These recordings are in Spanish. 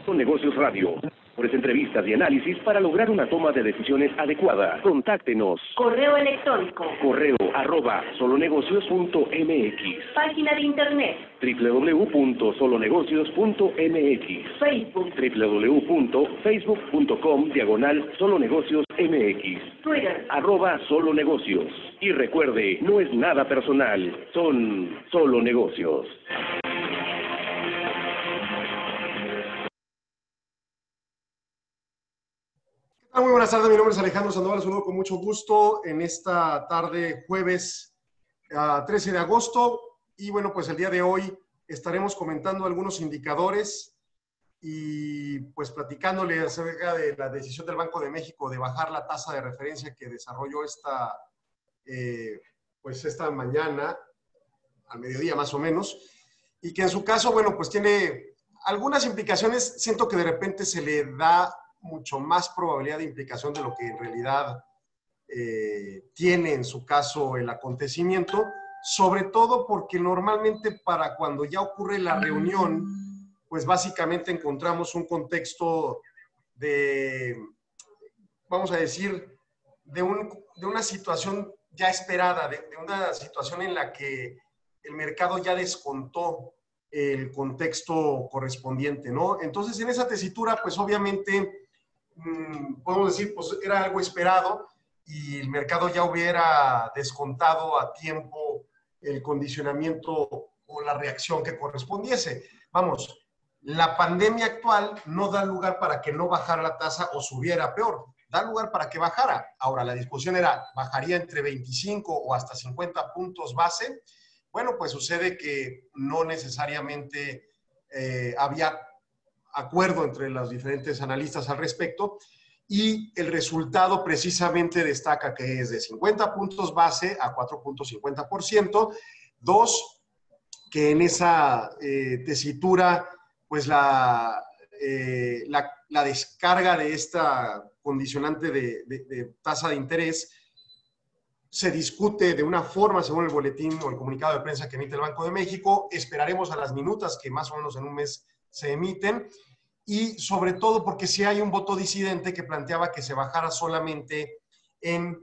Negocios Radio. Mejores entrevistas y análisis para lograr una toma de decisiones adecuada. Contáctenos. Correo electrónico. correo@solonegocios.mx. Página de internet. www.solonegocios.mx. Facebook. www.facebook.com/solonegociosmx. Twitter. @solonegocios. Y recuerde, no es nada personal, son solo negocios. Muy buenas tardes, mi nombre es Alejandro Sandoval, los saludo con mucho gusto en esta tarde jueves 13 de agosto y bueno, pues el día de hoy estaremos comentando algunos indicadores y pues platicándole acerca de la decisión del Banco de México de bajar la tasa de referencia que desarrolló esta mañana, al mediodía más o menos, y que en su caso, bueno, pues tiene algunas implicaciones. Siento que de repente se le da mucho más probabilidad de implicación de lo que en realidad tiene en su caso el acontecimiento, sobre todo porque normalmente para cuando ya ocurre la reunión, pues básicamente encontramos un contexto de, vamos a decir, de una situación ya esperada, de una situación en la que el mercado ya descontó el contexto correspondiente, ¿no? Entonces, en esa tesitura, pues obviamente podemos decir, pues era algo esperado y el mercado ya hubiera descontado a tiempo el condicionamiento o la reacción que correspondiese. Vamos, la pandemia actual no da lugar para que no bajara la tasa o subiera peor, da lugar para que bajara. Ahora, la discusión era, ¿bajaría entre 25 o hasta 50 puntos base? Bueno, pues sucede que no necesariamente había acuerdo entre los diferentes analistas al respecto y el resultado precisamente destaca que es de 50 puntos base a 4.50%. Dos, que en esa tesitura, pues la descarga de esta condicionante de tasa de interés se discute de una forma según el boletín o el comunicado de prensa que emite el Banco de México. Esperaremos a las minutas que más o menos en un mes se emiten, y sobre todo porque si hay un voto disidente que planteaba que se bajara solamente en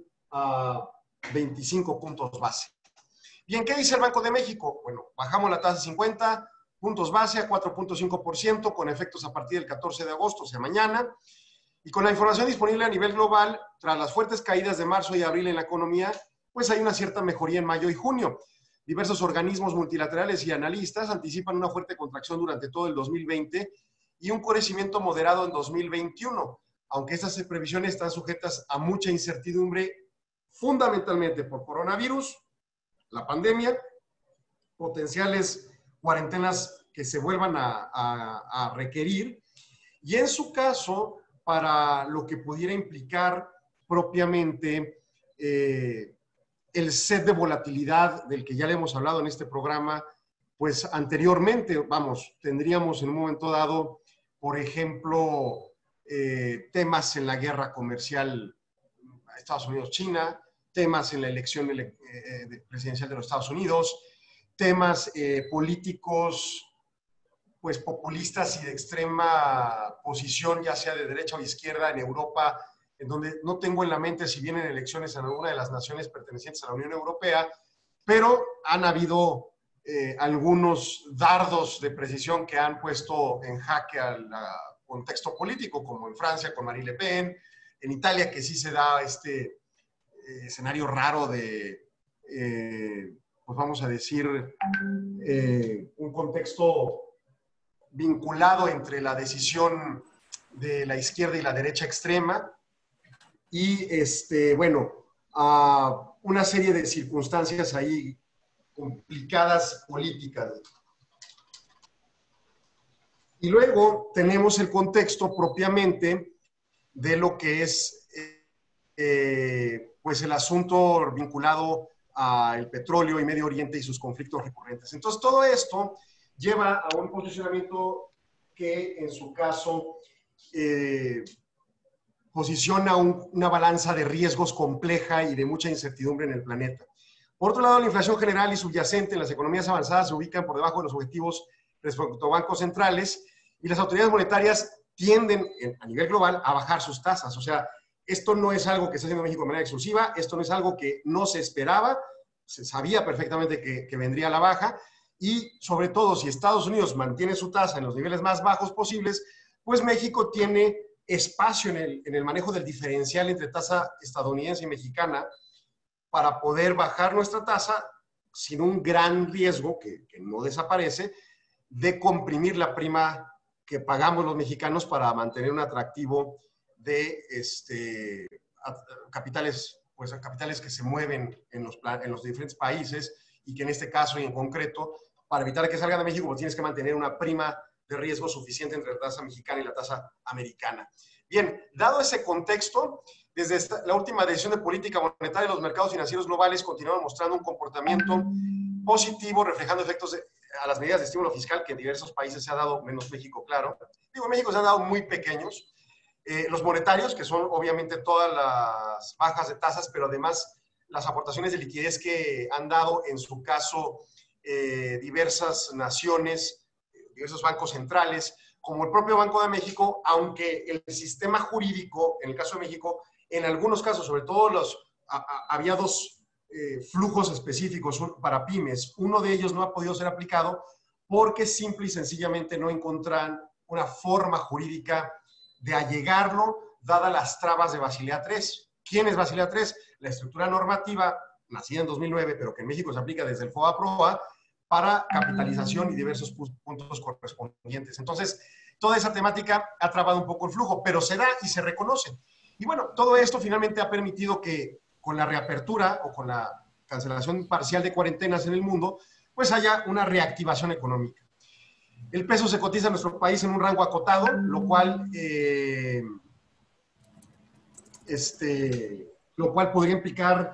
25 puntos base. Bien, ¿qué dice el Banco de México? Bueno, bajamos la tasa de 50 puntos base a 4.5% con efectos a partir del 14 de agosto, o sea, mañana, y con la información disponible a nivel global, tras las fuertes caídas de marzo y abril en la economía, pues hay una cierta mejoría en mayo y junio. Diversos organismos multilaterales y analistas anticipan una fuerte contracción durante todo el 2020 y un crecimiento moderado en 2021, aunque estas previsiones están sujetas a mucha incertidumbre, fundamentalmente por coronavirus, la pandemia, potenciales cuarentenas que se vuelvan a requerir, y en su caso, para lo que pudiera implicar propiamente el set de volatilidad del que ya le hemos hablado en este programa, pues anteriormente, vamos, tendríamos en un momento dado, por ejemplo, temas en la guerra comercial Estados Unidos-China, temas en la elección presidencial de los Estados Unidos, temas políticos pues populistas y de extrema posición, ya sea de derecha o izquierda en Europa, en donde no tengo en la mente si vienen elecciones en alguna de las naciones pertenecientes a la Unión Europea, pero han habido algunos dardos de precisión que han puesto en jaque al contexto político, como en Francia con Marine Le Pen, en Italia que sí se da este escenario raro de, pues vamos a decir, un contexto vinculado entre la decisión de la izquierda y la derecha extrema y, bueno, una serie de circunstancias ahí complicadas políticas. Y luego tenemos el contexto propiamente de lo que es pues el asunto vinculado al petróleo y Medio Oriente y sus conflictos recurrentes. Entonces, todo esto lleva a un posicionamiento que, en su caso, posiciona una balanza de riesgos compleja y de mucha incertidumbre en el planeta. Por otro lado, la inflación general y subyacente en las economías avanzadas se ubican por debajo de los objetivos respecto a bancos centrales, y las autoridades monetarias tienden a nivel global a bajar sus tasas. O sea, esto no es algo que está haciendo México de manera exclusiva, esto no es algo que no se esperaba, se sabía perfectamente que vendría a la baja, y sobre todo si Estados Unidos mantiene su tasa en los niveles más bajos posibles, pues México tiene espacio en el manejo del diferencial entre tasa estadounidense y mexicana para poder bajar nuestra tasa sin un gran riesgo, que no desaparece, de comprimir la prima que pagamos los mexicanos para mantener un atractivo de capitales, pues, capitales que se mueven en los diferentes países, y que en este caso y en concreto, para evitar que salgan de México, pues tienes que mantener una prima de riesgo suficiente entre la tasa mexicana y la tasa americana. Bien, dado ese contexto, desde la última decisión de política monetaria, los mercados financieros globales continuaron mostrando un comportamiento positivo, reflejando efectos a las medidas de estímulo fiscal que en diversos países se ha dado, menos México, claro. Digo, en México se han dado muy pequeños. Los monetarios, que son obviamente todas las bajas de tasas, pero además las aportaciones de liquidez que han dado, en su caso, diversas naciones, diversos bancos centrales, como el propio Banco de México, aunque el sistema jurídico, en el caso de México, en algunos casos, sobre todo había dos flujos específicos para pymes. Uno de ellos no ha podido ser aplicado porque simple y sencillamente no encontraron una forma jurídica de allegarlo, dadas las trabas de Basilea III. ¿Quién es Basilea III? La estructura normativa, nacida en 2009, pero que en México se aplica desde el FOBA-PROA, para capitalización y diversos puntos correspondientes. Entonces, toda esa temática ha trabado un poco el flujo, pero se da y se reconoce. Y bueno, todo esto finalmente ha permitido que con la reapertura o con la cancelación parcial de cuarentenas en el mundo, pues haya una reactivación económica. El peso se cotiza en nuestro país en un rango acotado, lo cual podría implicar,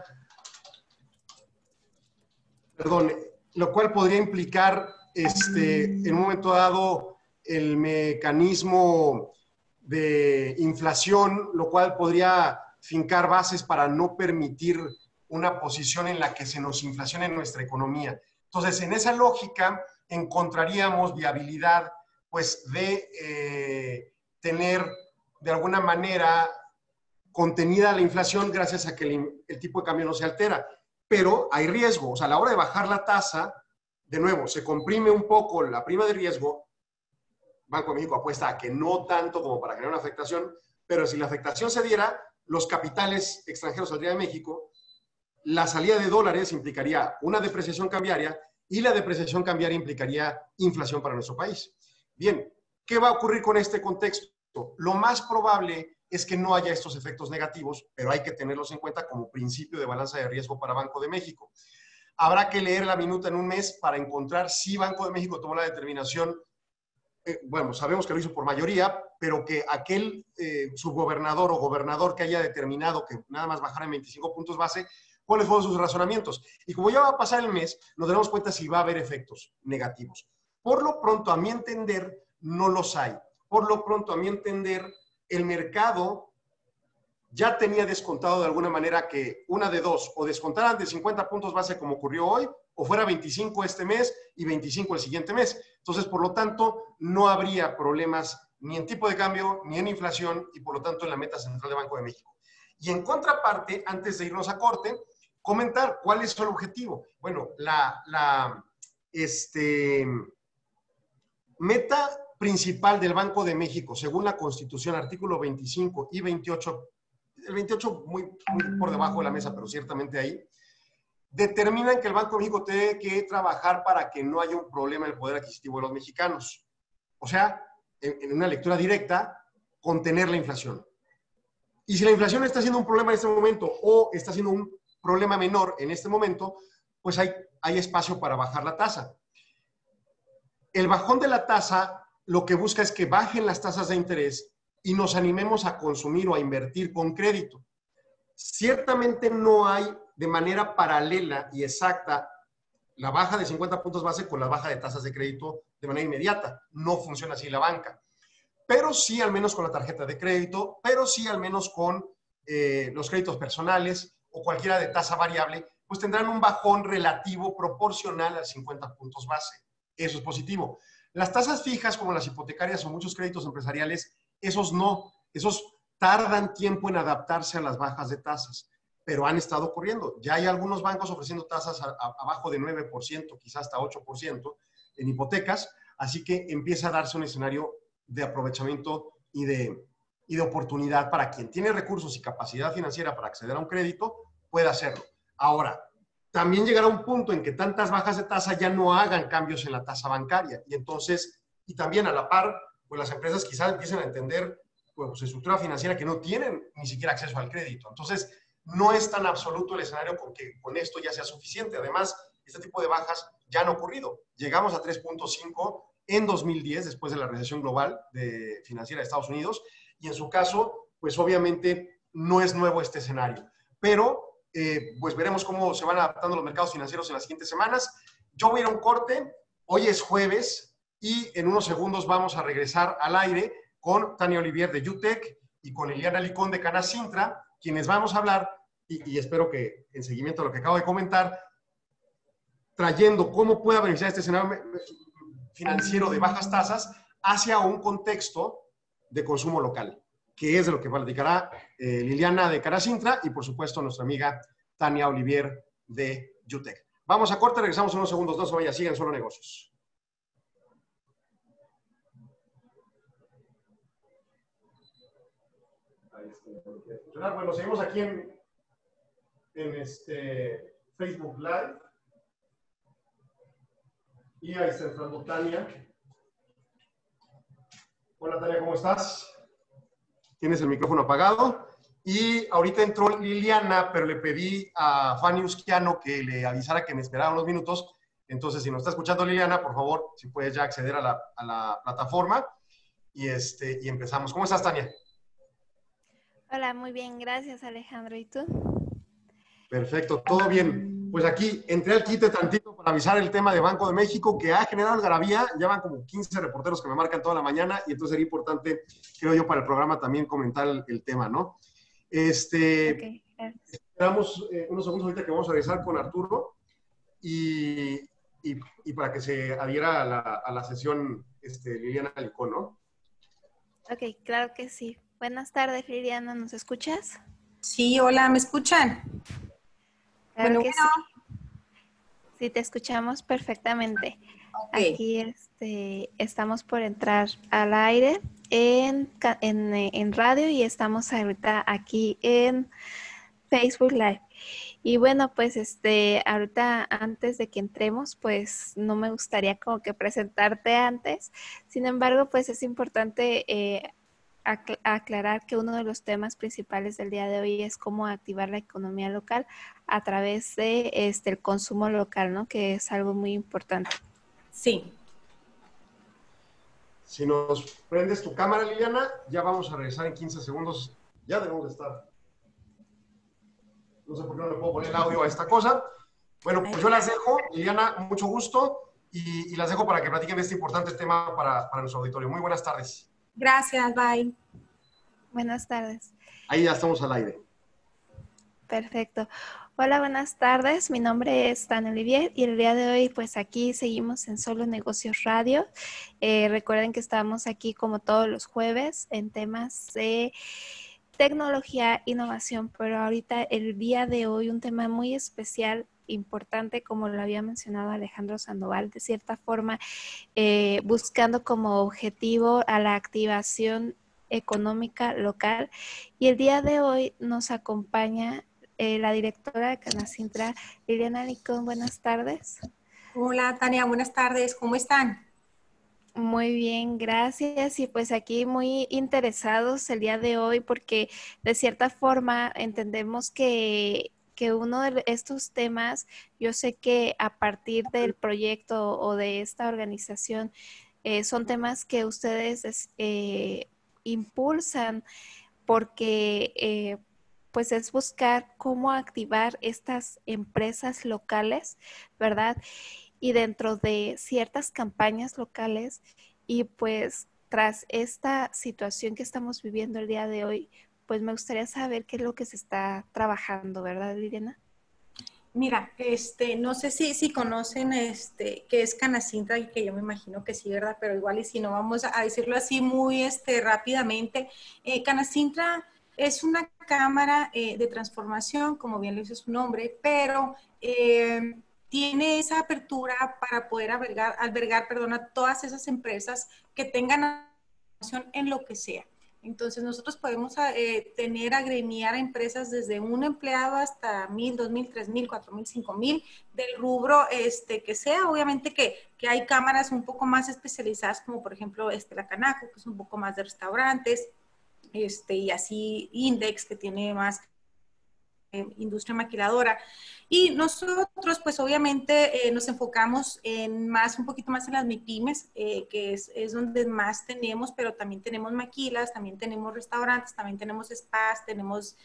en un momento dado el mecanismo de inflación, lo cual podría fincar bases para no permitir una posición en la que se nos inflacione nuestra economía. Entonces, en esa lógica encontraríamos viabilidad, pues, de tener de alguna manera contenida la inflación gracias a que el tipo de cambio no se altera. Pero hay riesgo, o sea, a la hora de bajar la tasa, de nuevo, se comprime un poco la prima de riesgo. Banco de México apuesta a que no tanto como para generar una afectación, pero si la afectación se diera, los capitales extranjeros saldrían de México, la salida de dólares implicaría una depreciación cambiaria, y la depreciación cambiaria implicaría inflación para nuestro país. Bien, ¿qué va a ocurrir con este contexto? Lo más probable es que no haya estos efectos negativos, pero hay que tenerlos en cuenta como principio de balanza de riesgo para Banco de México. Habrá que leer la minuta en un mes para encontrar si Banco de México tomó la determinación. Bueno, sabemos que lo hizo por mayoría, pero que aquel subgobernador o gobernador que haya determinado que nada más bajara en 25 puntos base, ¿cuáles fueron sus razonamientos? Y como ya va a pasar el mes, nos daremos cuenta si va a haber efectos negativos. Por lo pronto, a mi entender, no los hay. Por lo pronto, a mi entender, el mercado ya tenía descontado de alguna manera que una de dos, o descontaran de 50 puntos base como ocurrió hoy, o fuera 25 este mes y 25 el siguiente mes. Entonces, por lo tanto, no habría problemas ni en tipo de cambio, ni en inflación, y por lo tanto en la meta central de Banco de México. Y en contraparte, antes de irnos a corte, comentar cuál es el objetivo. Bueno, la meta principal del Banco de México, según la Constitución, artículo 25 y 28, el 28 muy por debajo de la mesa, pero ciertamente ahí, determinan que el Banco de México tiene que trabajar para que no haya un problema en el poder adquisitivo de los mexicanos. O sea, en una lectura directa, contener la inflación. Y si la inflación está siendo un problema en este momento, o está siendo un problema menor en este momento, pues hay espacio para bajar la tasa. El bajón de la tasa lo que busca es que bajen las tasas de interés y nos animemos a consumir o a invertir con crédito. Ciertamente no hay de manera paralela y exacta la baja de 50 puntos base con la baja de tasas de crédito de manera inmediata. No funciona así la banca. Pero sí al menos con la tarjeta de crédito, pero sí al menos con los créditos personales o cualquiera de tasa variable, pues tendrán un bajón relativo proporcional a 50 puntos base. Eso es positivo. Las tasas fijas, como las hipotecarias o muchos créditos empresariales, esos no, esos tardan tiempo en adaptarse a las bajas de tasas, pero han estado ocurriendo. Ya hay algunos bancos ofreciendo tasas abajo de 9%, quizás hasta 8% en hipotecas, así que empieza a darse un escenario de aprovechamiento y de oportunidad para quien tiene recursos y capacidad financiera para acceder a un crédito, pueda hacerlo. Ahora, también llegará un punto en que tantas bajas de tasa ya no hagan cambios en la tasa bancaria. Y entonces, y también a la par, pues las empresas quizás empiecen a entender pues, su estructura financiera que no tienen ni siquiera acceso al crédito. Entonces, no es tan absoluto el escenario con que con esto ya sea suficiente. Además, este tipo de bajas ya han ocurrido. Llegamos a 3.5 en 2010, después de la recesión global financiera de Estados Unidos, y en su caso, pues obviamente no es nuevo este escenario. Pero pues veremos cómo se van adaptando los mercados financieros en las siguientes semanas. Yo voy a ir a un corte, hoy es jueves y en unos segundos vamos a regresar al aire con Tania Olivier de UTEC y con Liliana Licón de Canacintra, quienes vamos a hablar, y espero que en seguimiento a lo que acabo de comentar, trayendo cómo puede beneficiar este escenario financiero de bajas tasas hacia un contexto de consumo local, que es de lo que platicará Liliana de Canacintra y, por supuesto, nuestra amiga Tania Olivier de UTEC. Vamos a corte, regresamos en unos segundos. No se vayan, sigan Solo Negocios. Bueno, seguimos aquí en Facebook Live. Y ahí está entrando Tania. Hola Tania, ¿cómo estás? Tienes el micrófono apagado. Y ahorita entró Liliana, pero le pedí a Fanny Usquiano que le avisara que me esperara unos minutos. Entonces, si nos está escuchando Liliana, por favor, si puedes ya acceder a la plataforma. Y empezamos. ¿Cómo estás, Tania? Hola, muy bien, gracias Alejandro. ¿Y tú? Perfecto, todo bien. Pues aquí entré al quite tantito para avisar el tema de Banco de México, que ha generado algarabía. Ya van como 15 reporteros que me marcan toda la mañana y entonces sería importante, creo yo, para el programa también comentar el tema, ¿no? Okay, esperamos unos segundos ahorita que vamos a regresar con Arturo y para que se adhiera a la sesión Liliana Licón, ¿no? Ok, claro que sí. Buenas tardes, Liliana, ¿nos escuchas? Sí, hola, ¿me escuchan? Claro que sí. Sí, te escuchamos perfectamente. Okay. Aquí estamos por entrar al aire en radio y estamos ahorita aquí en Facebook Live. Y bueno, pues ahorita antes de que entremos, pues no me gustaría como que presentarte antes. Sin embargo, pues es importante aclarar que uno de los temas principales del día de hoy es cómo activar la economía local a través de el consumo local, ¿no? Que es algo muy importante. Sí. Si nos prendes tu cámara, Liliana, ya vamos a regresar en 15 segundos. Ya debemos de estar. No sé por qué no le puedo poner el audio a esta cosa. Bueno, pues yo las dejo. Liliana, mucho gusto. Y las dejo para que platiquen de este importante tema para nuestro auditorio. Muy buenas tardes. Gracias, bye. Buenas tardes. Ahí ya estamos al aire. Perfecto. Hola, buenas tardes. Mi nombre es Tania Olivier y el día de hoy pues aquí seguimos en Solo Negocios Radio. Recuerden que estamos aquí como todos los jueves en temas de tecnología, innovación, pero ahorita el día de hoy un tema muy especial, importante, como lo había mencionado Alejandro Sandoval, de cierta forma buscando como objetivo a la activación económica local. Y el día de hoy nos acompaña la directora de Canacintra, Liliana Licón. Buenas tardes. Hola, Tania, buenas tardes. ¿Cómo están? Muy bien, gracias. Y pues aquí muy interesados el día de hoy porque de cierta forma entendemos que uno de estos temas, yo sé que a partir del proyecto o de esta organización, son temas que ustedes impulsan porque pues es buscar cómo activar estas empresas locales, ¿verdad? Y dentro de ciertas campañas locales y pues tras esta situación que estamos viviendo el día de hoy, pues me gustaría saber qué es lo que se está trabajando, ¿verdad, Liliana? Mira, no sé si conocen qué es Canacintra, y que yo me imagino que sí, ¿verdad? Pero igual y si no, vamos a decirlo así muy rápidamente. Canacintra es una cámara de transformación, como bien lo dice su nombre, pero tiene esa apertura para poder albergar, perdón, a todas esas empresas que tengan en lo que sea. Entonces, nosotros podemos agremiar a empresas desde un empleado hasta 1,000, 2,000, 3,000, 4,000, 5,000, del rubro que sea. Obviamente que hay cámaras un poco más especializadas, como por ejemplo la Canaco, que es un poco más de restaurantes, y así Index, que tiene más industria maquiladora. Y nosotros, pues obviamente nos enfocamos un poquito más en las MIPYMES, que es donde más tenemos, pero también tenemos maquilas, también tenemos restaurantes, también tenemos spas, tenemos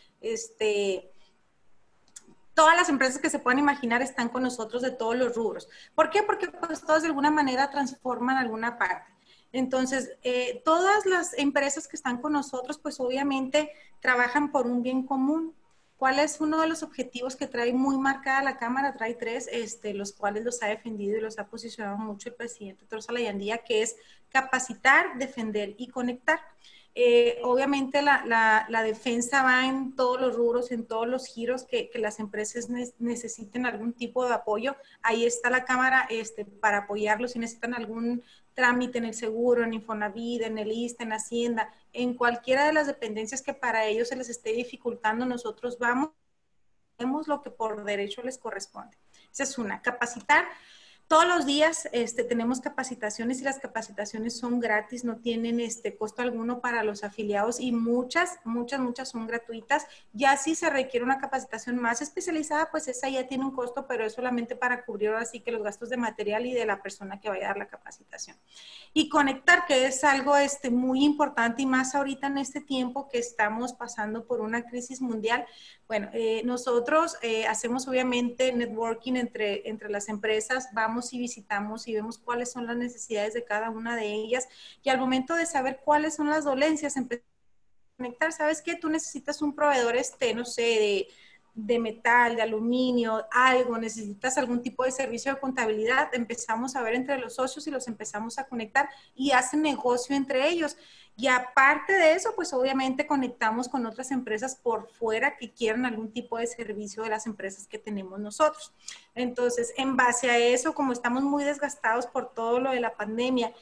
todas las empresas que se puedan imaginar están con nosotros de todos los rubros. ¿Por qué? Porque pues todas de alguna manera transforman alguna parte. Entonces, todas las empresas que están con nosotros, pues obviamente trabajan por un bien común. ¿Cuál es uno de los objetivos que trae muy marcada la Cámara? Trae tres, los cuales los ha defendido y los ha posicionado mucho el presidente Torza Layandía, que es capacitar, defender y conectar. Obviamente la defensa va en todos los rubros, en todos los giros que las empresas necesiten algún tipo de apoyo. Ahí está la Cámara para apoyarlos si necesitan algún trámite en el seguro, en Infonavit, en el ISSSTE, en Hacienda, en cualquiera de las dependencias que para ellos se les esté dificultando. Nosotros vamos lo que por derecho les corresponde. Esa es una. Capacitar. Todos los días tenemos capacitaciones, y las capacitaciones son gratis, no tienen costo alguno para los afiliados, y muchas son gratuitas. Ya si se requiere una capacitación más especializada, pues esa ya tiene un costo, pero es solamente para cubrir así que los gastos de material y de la persona que vaya a dar la capacitación. Y conectar, que es algo muy importante, y más ahorita en este tiempo que estamos pasando por una crisis mundial. Bueno, nosotros hacemos obviamente networking entre las empresas, vamos y visitamos y vemos cuáles son las necesidades de cada una de ellas, y al momento de saber cuáles son las dolencias, empezamos a conectar. ¿Sabes qué? Tú necesitas un proveedor, no sé, de metal, de aluminio, algo, necesitas algún tipo de servicio de contabilidad. Empezamos a ver entre los socios y los empezamos a conectar, y hacen negocio entre ellos. Y aparte de eso, pues obviamente conectamos con otras empresas por fuera que quieran algún tipo de servicio de las empresas que tenemos nosotros. Entonces, en base a eso, como estamos muy desgastados por todo lo de la pandemia,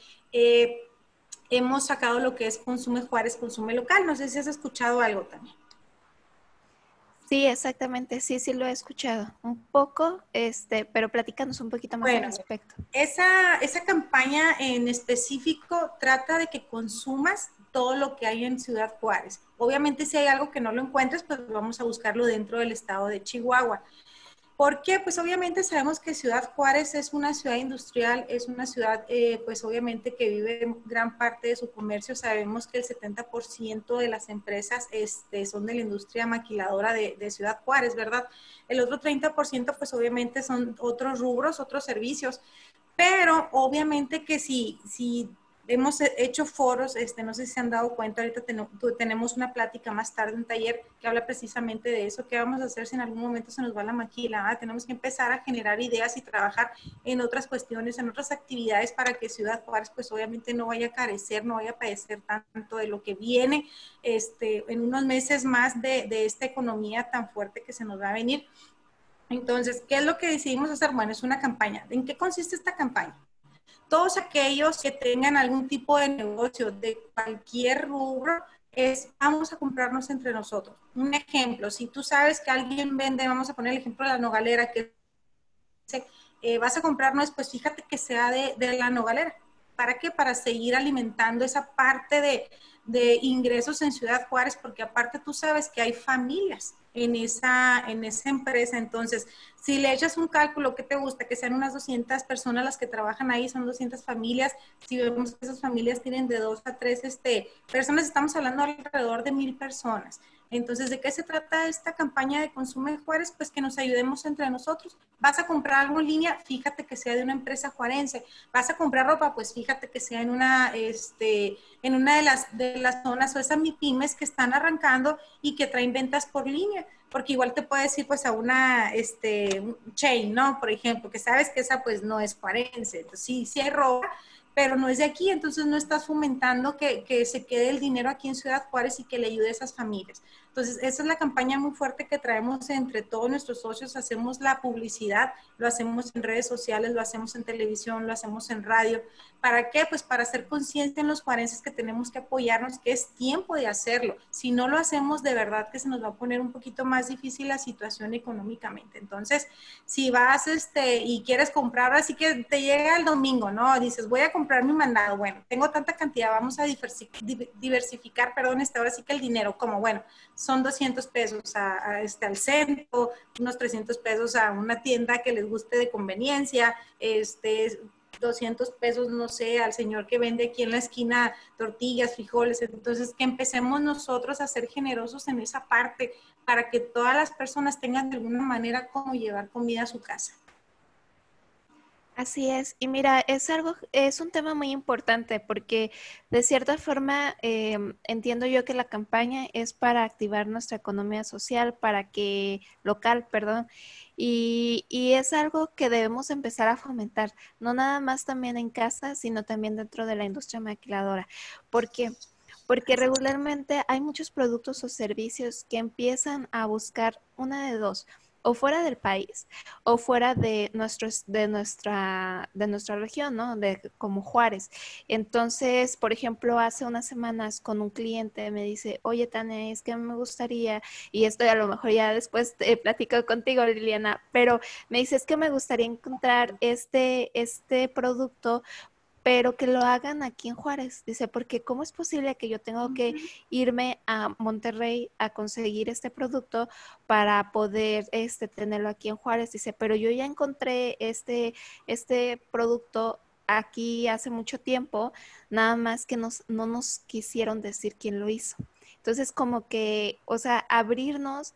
hemos sacado lo que es Consume Juárez, Consume Local. No sé si has escuchado algo también. Sí, exactamente, sí lo he escuchado un poco, pero platícanos un poquito más al respecto. Esa campaña en específico trata de que consumas todo lo que hay en Ciudad Juárez. Obviamente, si hay algo que no lo encuentres, pues vamos a buscarlo dentro del estado de Chihuahua. ¿Por qué? Pues obviamente sabemos que Ciudad Juárez es una ciudad industrial, es una ciudad pues obviamente que vive gran parte de su comercio. Sabemos que el 70% de las empresas son de la industria maquiladora de Ciudad Juárez, ¿verdad? El otro 30% pues obviamente son otros rubros, otros servicios, pero obviamente que si hemos hecho foros, no sé si se han dado cuenta, ahorita tenemos una plática más tarde, un taller que habla precisamente de eso. ¿Qué vamos a hacer si en algún momento se nos va la maquila? Tenemos que empezar a generar ideas y trabajar en otras cuestiones, en otras actividades, para que Ciudad Juárez pues obviamente no vaya a carecer, no vaya a padecer tanto de lo que viene en unos meses más de esta economía tan fuerte que se nos va a venir. Entonces, ¿qué es lo que decidimos hacer? Bueno, es una campaña. ¿En qué consiste esta campaña? Todos aquellos que tengan algún tipo de negocio de cualquier rubro, vamos a comprarnos entre nosotros. Un ejemplo, si tú sabes que alguien vende, vamos a poner el ejemplo de la nogalera, que vas a comprarnos, pues fíjate que sea de la nogalera. ¿Para qué? Para seguir alimentando esa parte de ingresos en Ciudad Juárez, porque aparte tú sabes que hay familias en esa empresa. Entonces, si le echas un cálculo, ¿qué te gusta? Que sean unas 200 personas las que trabajan ahí, son 200 familias. Si vemos que esas familias tienen de 2 a 3 personas, estamos hablando alrededor de 1,000 personas. Entonces, ¿de qué se trata esta campaña de Consume Juárez? Pues que nos ayudemos entre nosotros. Vas a comprar algo en línea, fíjate que sea de una empresa juarense. Vas a comprar ropa, pues fíjate que sea en una de las zonas o esas MIPYMES que están arrancando y que traen ventas por línea. Porque igual te puedes ir pues a una chain, ¿no? Por ejemplo, que sabes que esa pues no es juarense. Entonces, sí hay ropa, pero no es de aquí, entonces no estás fomentando que se quede el dinero aquí en Ciudad Juárez y que le ayude a esas familias. Entonces, esa es la campaña muy fuerte que traemos entre todos nuestros socios, hacemos la publicidad, lo hacemos en redes sociales, lo hacemos en televisión, lo hacemos en radio. ¿Para qué? Pues para hacer conciencia en los juarenses que tenemos que apoyarnos, que es tiempo de hacerlo. Si no lo hacemos, de verdad que se nos va a poner un poquito más difícil la situación económicamente. Entonces, si vas y quieres comprar, así que te llega el domingo, ¿no? Dices, voy a comprar mi mandado. Bueno, tengo tanta cantidad, vamos a diversificar, ahora sí que el dinero, como bueno, son 200 pesos al centro, unos 300 pesos a una tienda que les guste de conveniencia, 200 pesos, no sé, al señor que vende aquí en la esquina tortillas, frijoles. Entonces, que empecemos nosotros a ser generosos en esa parte para que todas las personas tengan de alguna manera cómo llevar comida a su casa. Así es, y mira, es un tema muy importante porque de cierta forma entiendo yo que la campaña es para activar nuestra economía social, local, perdón, y es algo que debemos empezar a fomentar, no nada más también en casa, sino también dentro de la industria maquiladora. ¿Por qué? Porque regularmente hay muchos productos o servicios que empiezan a buscar una de dos, o fuera del país o fuera de nuestra región, ¿no? Como Juárez. Entonces, por ejemplo, hace unas semanas con un cliente me dice, oye, Tania, es que me gustaría, y esto a lo mejor ya después te platico contigo, Liliana, pero me dice, es que me gustaría encontrar este producto, pero que lo hagan aquí en Juárez. Dice, porque ¿cómo es posible que yo tengo que irme a Monterrey a conseguir este producto para poder tenerlo aquí en Juárez? Dice, pero yo ya encontré este producto aquí hace mucho tiempo, nada más que no nos quisieron decir quién lo hizo. Entonces, como que, o sea, abrirnos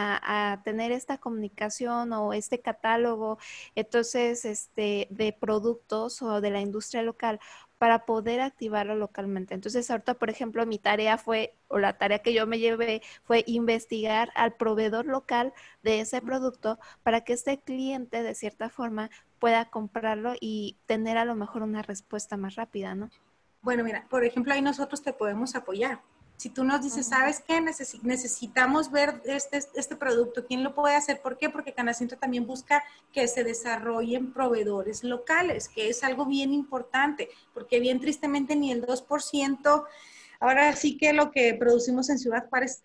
a tener esta comunicación o este catálogo, entonces, de productos o de la industria local para poder activarlo localmente. Entonces, ahorita, por ejemplo, mi tarea o la tarea que yo me llevé fue investigar al proveedor local de ese producto para que este cliente, de cierta forma, pueda comprarlo y tener a lo mejor una respuesta más rápida, ¿no? Bueno, mira, por ejemplo, ahí nosotros te podemos apoyar. Si tú nos dices, ¿sabes qué? Necesitamos ver este producto, ¿quién lo puede hacer? ¿Por qué? Porque Canacintra también busca que se desarrollen proveedores locales, que es algo bien importante, porque bien tristemente ni el 2%, ahora sí que lo que producimos en Ciudad Juárez,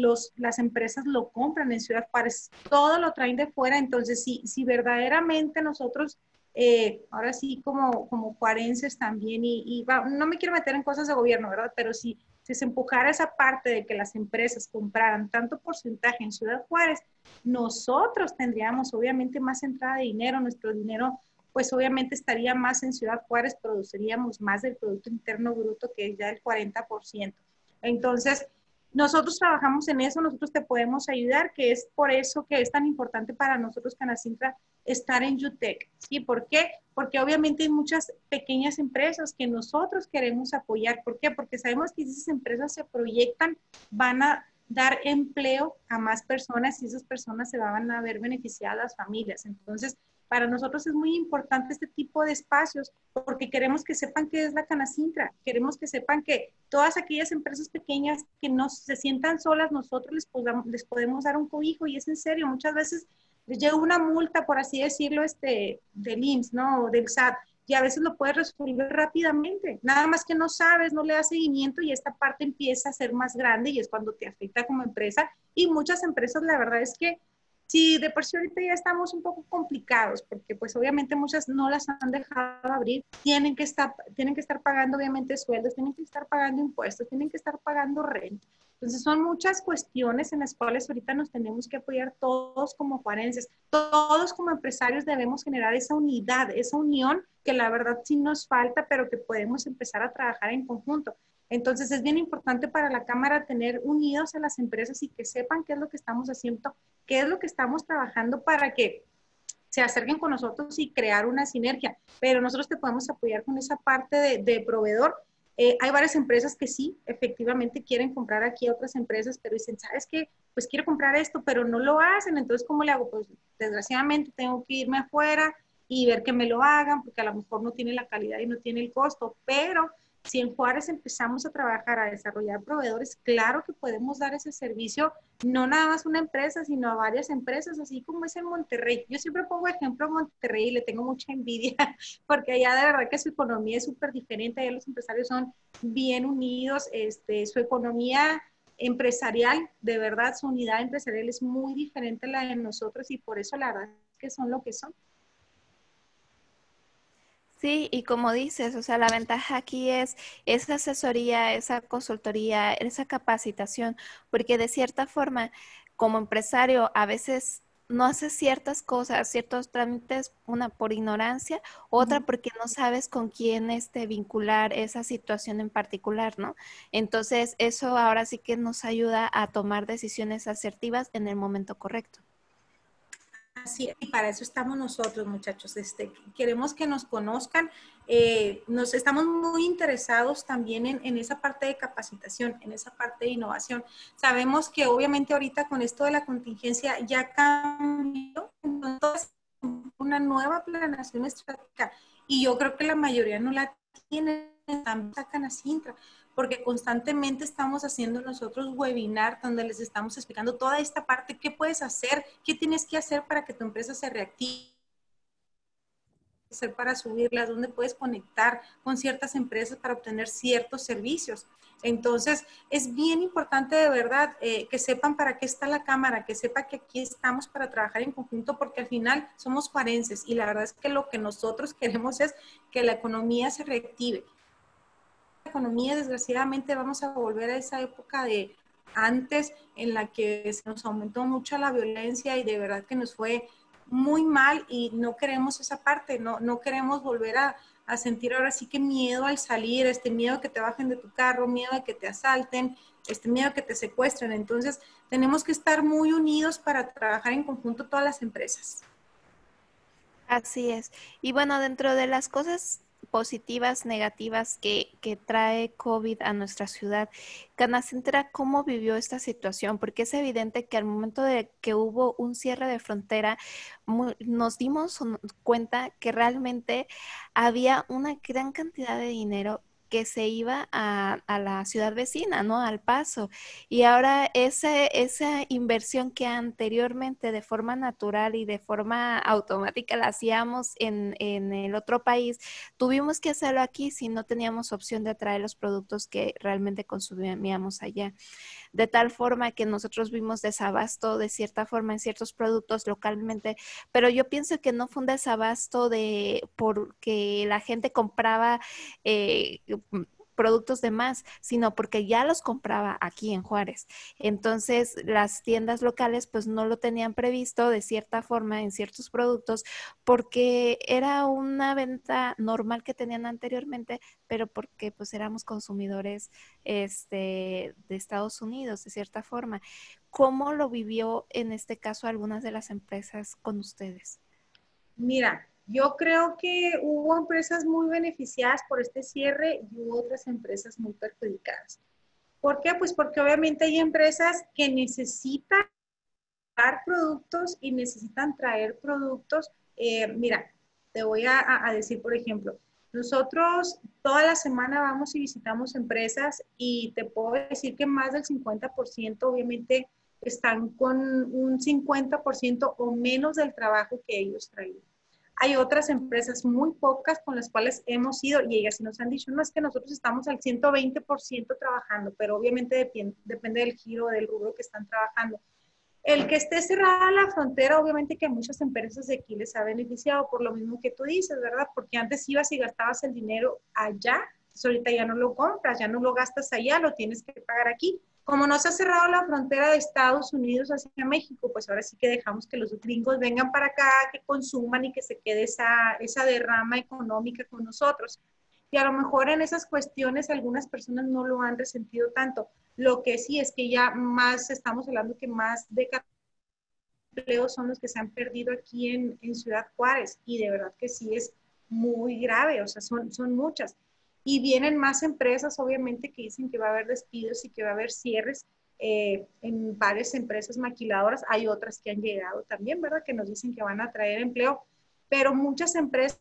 las empresas lo compran en Ciudad Juárez, todo lo traen de fuera. Entonces, si verdaderamente nosotros ahora sí como juarenses también, no me quiero meter en cosas de gobierno, ¿verdad? Pero si se empujara esa parte de que las empresas compraran tanto porcentaje en Ciudad Juárez, nosotros tendríamos obviamente más entrada de dinero, nuestro dinero pues obviamente estaría más en Ciudad Juárez, produciríamos más del Producto Interno Bruto, que es ya el 40%. Entonces, nosotros trabajamos en eso, nosotros te podemos ayudar, que es por eso que es tan importante para nosotros, Canacintra, estar en UTEC, ¿sí? ¿Por qué? Porque obviamente hay muchas pequeñas empresas que nosotros queremos apoyar. ¿Por qué? Porque sabemos que si esas empresas se proyectan, van a dar empleo a más personas y esas personas se van a ver beneficiadas las familias. Entonces, para nosotros es muy importante este tipo de espacios porque queremos que sepan qué es la Canacintra, queremos que sepan que todas aquellas empresas pequeñas que no se sientan solas, nosotros les podemos dar un cobijo. Y es en serio, muchas veces les llega una multa, por así decirlo, del IMSS, ¿no? O del SAT, y a veces lo puedes resolver rápidamente, nada más que no sabes, no le das seguimiento y esta parte empieza a ser más grande y es cuando te afecta como empresa. Y muchas empresas, la verdad es que sí, de por sí ahorita ya estamos un poco complicados, porque pues obviamente muchas no las han dejado abrir, tienen que estar pagando obviamente sueldos, tienen que estar pagando impuestos, tienen que estar pagando renta. Entonces son muchas cuestiones en las cuales ahorita nos tenemos que apoyar todos como juarenses, todos como empresarios debemos generar esa unidad, esa unión que la verdad sí nos falta, pero que podemos empezar a trabajar en conjunto. Entonces es bien importante para la Cámara tener unidos a las empresas y que sepan qué es lo que estamos haciendo, qué es lo que estamos trabajando para que se acerquen con nosotros y crear una sinergia. Pero nosotros te podemos apoyar con esa parte de proveedor. Hay varias empresas que sí, efectivamente quieren comprar aquí a otras empresas, pero dicen, ¿sabes qué? Pues quiero comprar esto, pero no lo hacen. Entonces, ¿cómo le hago? Pues desgraciadamente tengo que irme afuera y ver que me lo hagan, porque a lo mejor no tiene la calidad y no tiene el costo, pero si en Juárez empezamos a trabajar, a desarrollar proveedores, claro que podemos dar ese servicio, no nada más a una empresa, sino a varias empresas, así como es en Monterrey. Yo siempre pongo ejemplo a Monterrey y le tengo mucha envidia, porque allá de verdad que su economía es súper diferente, allá los empresarios son bien unidos, su economía empresarial, de verdad, su unidad empresarial es muy diferente a la de nosotros y por eso la verdad es que son lo que son. Sí, y como dices, o sea, la ventaja aquí es esa asesoría, esa consultoría, esa capacitación, porque de cierta forma, como empresario, a veces no haces ciertas cosas, ciertos trámites, una por ignorancia, otra porque no sabes con quién vincular esa situación en particular, ¿no? Entonces, eso ahora sí que nos ayuda a tomar decisiones asertivas en el momento correcto. Así, y para eso estamos nosotros, muchachos. Queremos que nos conozcan. Nos estamos muy interesados también en esa parte de capacitación, en esa parte de innovación. Sabemos que obviamente ahorita con esto de la contingencia ya cambió, entonces una nueva planeación estratégica y yo creo que la mayoría no la tienen, sacan a Cintra, porque constantemente estamos haciendo nosotros webinar donde les estamos explicando toda esta parte, qué puedes hacer, qué tienes que hacer para que tu empresa se reactive, hacer para subirlas, dónde puedes conectar con ciertas empresas para obtener ciertos servicios. Entonces, es bien importante de verdad que sepan para qué está la Cámara, que sepa que aquí estamos para trabajar en conjunto, porque al final somos juarenses y la verdad es que lo que nosotros queremos es que la economía se reactive. Economía, desgraciadamente vamos a volver a esa época de antes en la que se nos aumentó mucho la violencia y de verdad que nos fue muy mal y no queremos esa parte, no queremos volver a sentir ahora sí que miedo al salir, miedo a que te bajen de tu carro, miedo a que te asalten, miedo a que te secuestren. Entonces tenemos que estar muy unidos para trabajar en conjunto todas las empresas. Así es. Y bueno, dentro de las cosas positivas, negativas que trae COVID a nuestra ciudad, Canacintra, ¿cómo vivió esta situación? Porque es evidente que al momento de que hubo un cierre de frontera, nos dimos cuenta que realmente había una gran cantidad de dinero que se iba a la ciudad vecina, ¿no? Al Paso. Y ahora esa inversión que anteriormente de forma natural y de forma automática la hacíamos en el otro país, tuvimos que hacerlo aquí si no teníamos opción de traer los productos que realmente consumíamos allá. De tal forma que nosotros vimos desabasto de cierta forma en ciertos productos localmente, pero yo pienso que no fue un desabasto porque la gente compraba productos de más, sino porque ya los compraba aquí en Juárez. Entonces, las tiendas locales pues no lo tenían previsto de cierta forma en ciertos productos porque era una venta normal que tenían anteriormente, pero porque pues éramos consumidores de Estados Unidos de cierta forma. ¿Cómo lo vivió en este caso algunas de las empresas con ustedes? Mira, yo creo que hubo empresas muy beneficiadas por este cierre y hubo otras empresas muy perjudicadas. ¿Por qué? Pues porque obviamente hay empresas que necesitan dar productos y necesitan traer productos. Mira, te voy a decir, por ejemplo, nosotros toda la semana vamos y visitamos empresas y te puedo decir que más del 50% obviamente están con un 50% o menos del trabajo que ellos traían. Hay otras empresas muy pocas con las cuales hemos ido y ellas sí nos han dicho, no es que nosotros estamos al 120% trabajando, pero obviamente depende del giro, del rubro que están trabajando. El que esté cerrada la frontera, obviamente que a muchas empresas de aquí les ha beneficiado, por lo mismo que tú dices, ¿verdad? Porque antes ibas y gastabas el dinero allá, entonces ahorita ya no lo compras, ya no lo gastas allá, lo tienes que pagar aquí. Como no se ha cerrado la frontera de Estados Unidos hacia México, pues ahora sí que dejamos que los gringos vengan para acá, que consuman y que se quede esa derrama económica con nosotros. Y a lo mejor en esas cuestiones algunas personas no lo han resentido tanto. Lo que sí es que ya más, estamos hablando que más de empleos son los que se han perdido aquí en Ciudad Juárez, y de verdad que sí es muy grave, o sea, son muchas. Y vienen más empresas, obviamente, que dicen que va a haber despidos y que va a haber cierres en varias empresas maquiladoras. Hay otras que han llegado también, ¿verdad? Que nos dicen que van a traer empleo, pero muchas empresas,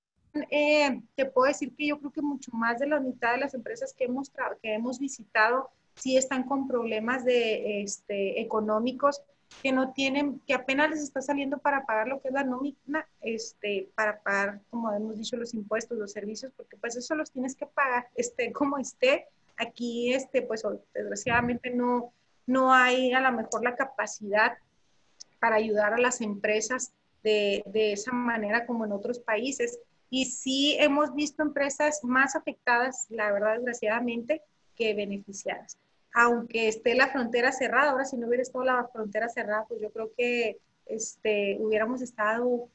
te puedo decir que yo creo que mucho más de la mitad de las empresas que hemos visitado sí están con problemas económicos, que no tienen, que apenas les está saliendo para pagar lo que es la nómina, para pagar, como hemos dicho, los impuestos, los servicios, porque pues eso los tienes que pagar, como esté. Aquí, pues desgraciadamente no hay a lo mejor la capacidad para ayudar a las empresas de esa manera como en otros países. Y sí hemos visto empresas más afectadas, la verdad, desgraciadamente, que beneficiadas. Aunque esté la frontera cerrada, ahora si no hubiera estado la frontera cerrada, pues yo creo que hubiéramos estado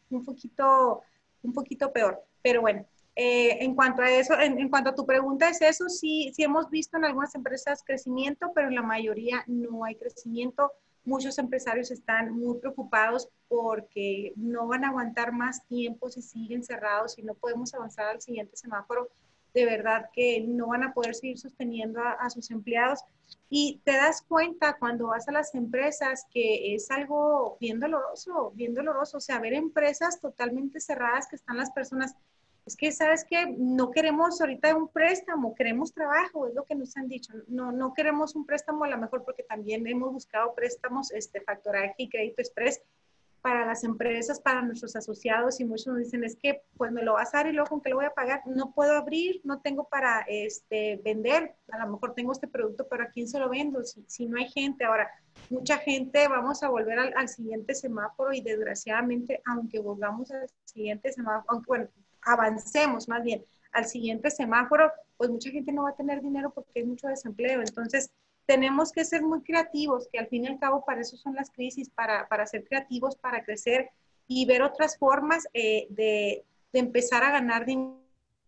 un poquito peor. Pero bueno, en cuanto a eso, en cuanto a tu pregunta es eso, sí hemos visto en algunas empresas crecimiento, pero en la mayoría no hay crecimiento. Muchos empresarios están muy preocupados porque no van a aguantar más tiempo si siguen cerrados y no podemos avanzar al siguiente semáforo. De verdad que no van a poder seguir sosteniendo a sus empleados. Y te das cuenta cuando vas a las empresas que es algo bien doloroso, bien doloroso. O sea, ver empresas totalmente cerradas que están las personas. Es que, ¿sabes qué? No queremos ahorita un préstamo, queremos trabajo, es lo que nos han dicho. No queremos un préstamo a lo mejor porque también hemos buscado préstamos, factoraje y crédito express para las empresas, para nuestros asociados, y muchos nos dicen, es que pues me lo vas a dar y luego con qué lo voy a pagar, no puedo abrir, no tengo para vender, a lo mejor tengo este producto, pero ¿a quién se lo vendo? Si no hay gente. Ahora, mucha gente, vamos a volver al siguiente semáforo, y desgraciadamente, aunque volvamos al siguiente semáforo, aunque bueno, avancemos más bien al siguiente semáforo, pues mucha gente no va a tener dinero porque hay mucho desempleo. Entonces, tenemos que ser muy creativos, que al fin y al cabo para eso son las crisis, para ser creativos, para crecer y ver otras formas de empezar a ganar dinero.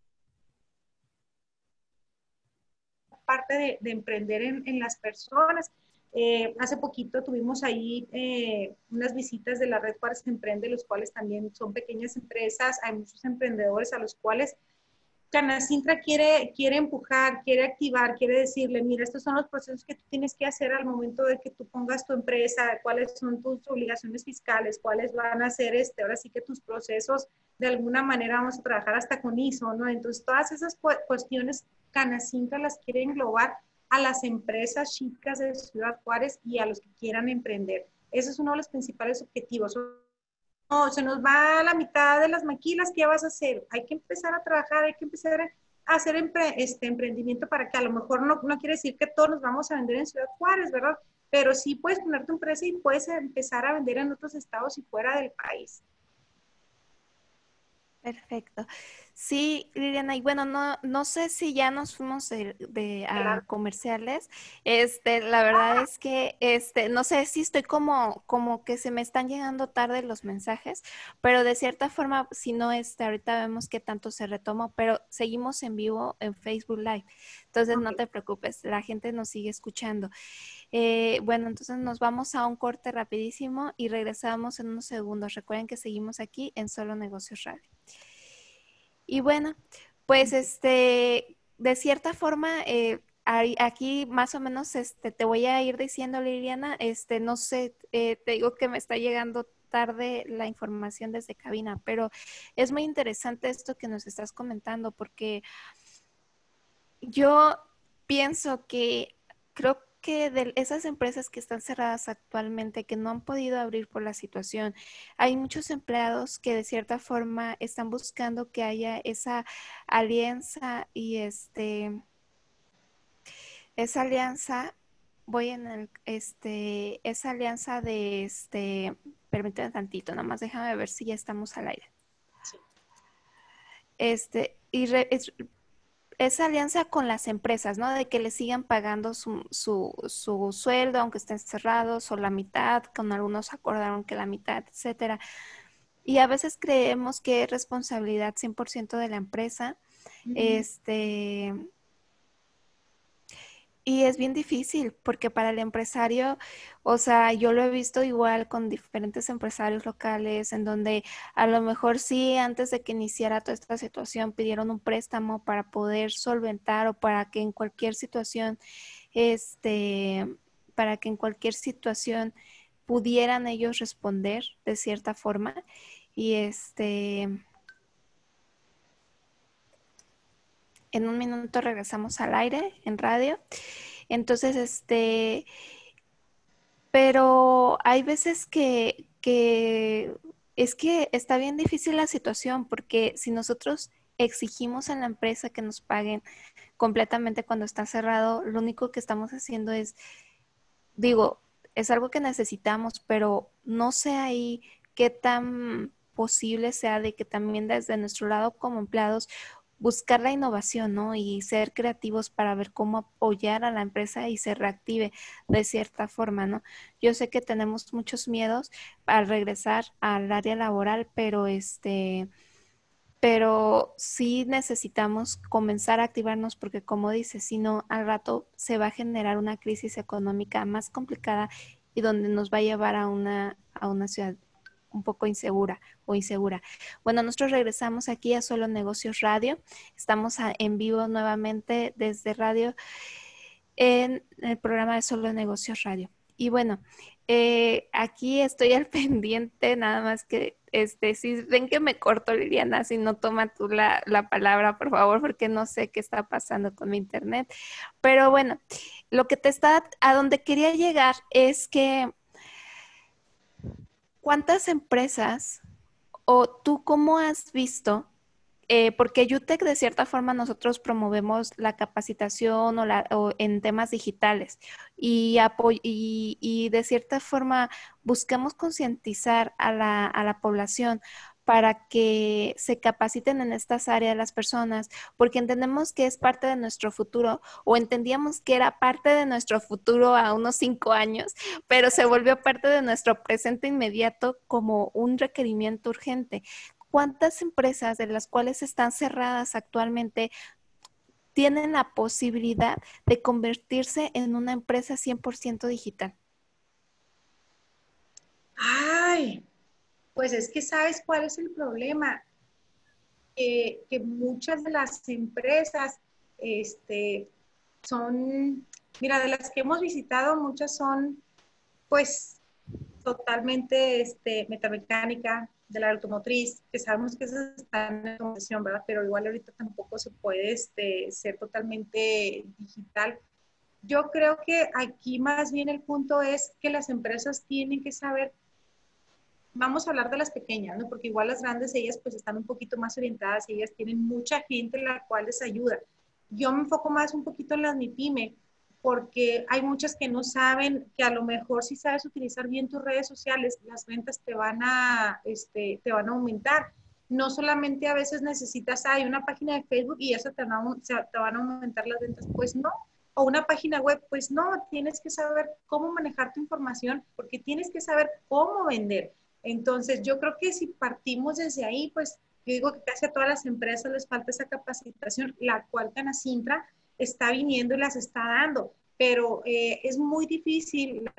Parte de emprender en las personas. Hace poquito tuvimos ahí unas visitas de la red Juárez Emprende, los cuales también son pequeñas empresas. Hay muchos emprendedores a los cuales Canacintra quiere empujar, quiere activar, quiere decirle, mira, estos son los procesos que tú tienes que hacer al momento de que tú pongas tu empresa, cuáles son tus obligaciones fiscales, cuáles van a ser ahora sí que tus procesos, de alguna manera vamos a trabajar hasta con ISO, ¿no? Entonces, todas esas cuestiones Canacintra las quiere englobar a las empresas chicas de Ciudad Juárez y a los que quieran emprender. Ese es uno de los principales objetivos. No, se nos va la mitad de las maquilas, ¿qué vas a hacer? Hay que empezar a trabajar, hay que empezar a hacer emprendimiento para que a lo mejor no quiere decir que todos nos vamos a vender en Ciudad Juárez, ¿verdad? Pero sí puedes poner tu empresa y puedes empezar a vender en otros estados y fuera del país. Perfecto. Sí, Liliana, y bueno, no sé si ya nos fuimos a comerciales. La verdad es que no sé si estoy como que se me están llegando tarde los mensajes, pero de cierta forma, si no, ahorita vemos qué tanto se retomó, pero seguimos en vivo en Facebook Live. Entonces no te preocupes, la gente nos sigue escuchando. Bueno, entonces nos vamos a un corte rapidísimo y regresamos en unos segundos. Recuerden que seguimos aquí en Solo Negocios Radio. Y bueno, pues de cierta forma, aquí más o menos te voy a ir diciendo, Liliana, no sé, te digo que me está llegando tarde la información desde cabina, pero es muy interesante esto que nos estás comentando, porque yo pienso que creo que de esas empresas que están cerradas actualmente, que no han podido abrir por la situación, hay muchos empleados que de cierta forma están buscando que haya esa alianza y esa alianza, esa alianza de permíteme tantito, nada más déjame ver si ya estamos al aire. Sí. esa alianza con las empresas, ¿no? De que le sigan pagando su sueldo, aunque estén cerrados, o la mitad, con algunos acordaron que la mitad, etcétera. Y a veces creemos que es responsabilidad 100% de la empresa. Y es bien difícil porque para el empresario, o sea, yo lo he visto igual con diferentes empresarios locales en donde a lo mejor sí, antes de que iniciara toda esta situación, pidieron un préstamo para poder solventar o para que en cualquier situación, para que en cualquier situación pudieran ellos responder de cierta forma. Y en un minuto regresamos al aire en radio. Entonces, pero hay veces que es que está bien difícil la situación porque si nosotros exigimos a la empresa que nos paguen completamente cuando está cerrado, lo único que estamos haciendo es, digo, es algo que necesitamos, pero no sé ahí qué tan posible sea de que también desde nuestro lado como empleados buscar la innovación, ¿no? Y ser creativos para ver cómo apoyar a la empresa y se reactive de cierta forma, ¿no? Yo sé que tenemos muchos miedos al regresar al área laboral, pero sí necesitamos comenzar a activarnos porque como dices, si no, al rato se va a generar una crisis económica más complicada y donde nos va a llevar a una ciudad un poco insegura o insegura. Bueno, nosotros regresamos aquí a Solo Negocios Radio. Estamos en vivo nuevamente desde radio en el programa de Solo Negocios Radio. Y bueno, aquí estoy al pendiente, nada más que si ven que me corto, Liliana, si no toma tú la palabra, por favor, porque no sé qué está pasando con mi internet. Pero bueno, a donde quería llegar es que ¿cuántas empresas o tú cómo has visto? Porque UTEC de cierta forma nosotros promovemos la capacitación o en temas digitales y de cierta forma buscamos concientizar a la población para que se capaciten en estas áreas las personas, porque entendemos que es parte de nuestro futuro o entendíamos que era parte de nuestro futuro a unos 5 años, pero se volvió parte de nuestro presente inmediato como un requerimiento urgente. ¿Cuántas empresas de las cuales están cerradas actualmente tienen la posibilidad de convertirse en una empresa 100% digital? Ay, pues es que ¿sabes cuál es el problema? Que muchas de las empresas son, mira, de las que hemos visitado, muchas son pues totalmente metamecánica, de la automotriz, que sabemos que esas están en automatización, ¿verdad? Pero igual ahorita tampoco se puede ser totalmente digital. Yo creo que aquí más bien el punto es que las empresas tienen que saber, vamos a hablar de las pequeñas, ¿no? Porque igual las grandes, ellas pues están un poquito más orientadas y ellas tienen mucha gente la cual les ayuda. Yo me enfoco más un poquito en las MIPYME, porque hay muchas que no saben que a lo mejor si sabes utilizar bien tus redes sociales, las ventas te van a aumentar. No solamente a veces necesitas, hay una página de Facebook y eso te van a aumentar las ventas, pues no. O una página web, pues no, tienes que saber cómo manejar tu información porque tienes que saber cómo vender. Entonces, yo creo que si partimos desde ahí, pues yo digo que casi a todas las empresas les falta esa capacitación, la cual Canacintra está viniendo y las está dando, pero es muy difícil.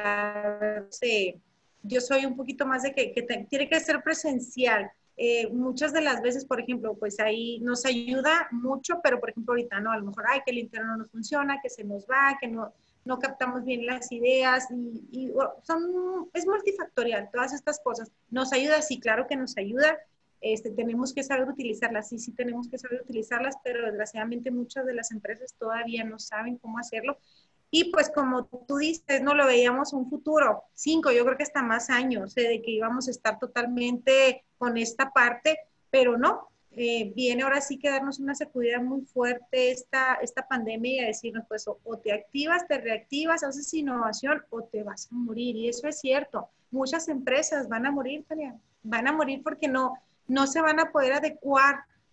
Yo soy un poquito más de que tiene que ser presencial. Muchas de las veces, por ejemplo, pues ahí nos ayuda mucho, pero por ejemplo ahorita no, a lo mejor, que el interno no funciona, que se nos va, que no captamos bien las ideas es multifactorial, todas estas cosas. ¿Nos ayuda? Sí, claro que nos ayuda. Tenemos que saber utilizarlas, sí tenemos que saber utilizarlas, pero desgraciadamente muchas de las empresas todavía no saben cómo hacerlo. Y pues como tú dices, no lo veíamos un futuro, 5, yo creo que hasta más años, de que íbamos a estar totalmente con esta parte, pero no, viene ahora sí que darnos una sacudida muy fuerte esta pandemia y a decirnos, pues o te activas, te reactivas, haces innovación o te vas a morir. Y eso es cierto, muchas empresas van a morir, Tania, van a morir porque no se van a poder adecuar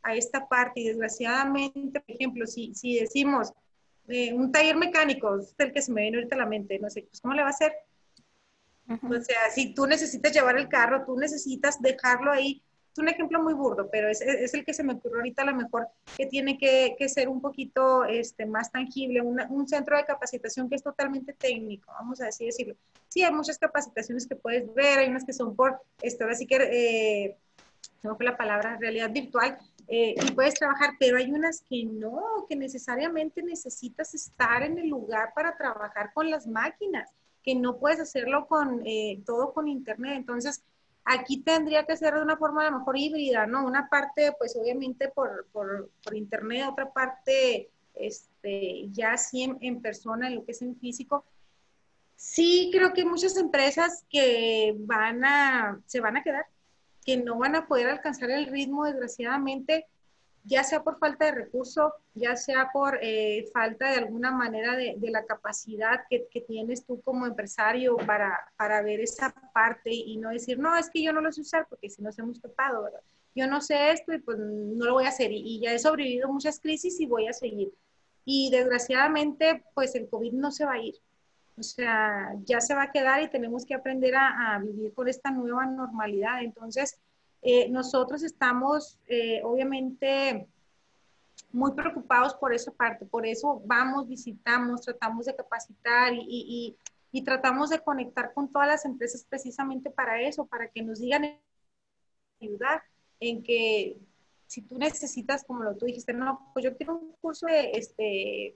a esta parte y desgraciadamente, por ejemplo, si decimos un taller mecánico, es el que se me viene ahorita a la mente, no sé, pues ¿cómo le va a hacer? O sea, si tú necesitas llevar el carro, tú necesitas dejarlo ahí. Es un ejemplo muy burdo, pero es el que se me ocurrió ahorita a lo mejor, que tiene que ser un poquito más tangible, un centro de capacitación que es totalmente técnico, vamos a así decirlo. Sí, hay muchas capacitaciones que puedes ver, hay unas que son por, ahora sí que, tengo que la palabra, realidad virtual, y puedes trabajar, pero hay unas que no, que necesariamente necesitas estar en el lugar para trabajar con las máquinas, que no puedes hacerlo con todo con internet. Entonces, aquí tendría que ser de una forma a lo mejor híbrida, ¿no? Una parte, pues obviamente por internet, otra parte, ya sí en persona, en lo que es en físico. Sí, creo que hay muchas empresas que se van a quedar, que no van a poder alcanzar el ritmo, desgraciadamente, ya sea por falta de recursos, ya sea por falta de alguna manera de la capacidad que tienes tú como empresario para ver esa parte y no decir, no, es que yo no lo sé usar porque si nos hemos topado, ¿verdad? Yo no sé esto y pues no lo voy a hacer y ya he sobrevivido muchas crisis y voy a seguir. Y desgraciadamente, pues el COVID no se va a ir. O sea, ya se va a quedar y tenemos que aprender a vivir con esta nueva normalidad. Entonces, nosotros estamos obviamente muy preocupados por esa parte, por eso vamos, visitamos, tratamos de capacitar y tratamos de conectar con todas las empresas precisamente para eso, para que nos digan ayudar en que si tú necesitas, como lo tú dijiste, no, pues yo quiero un curso de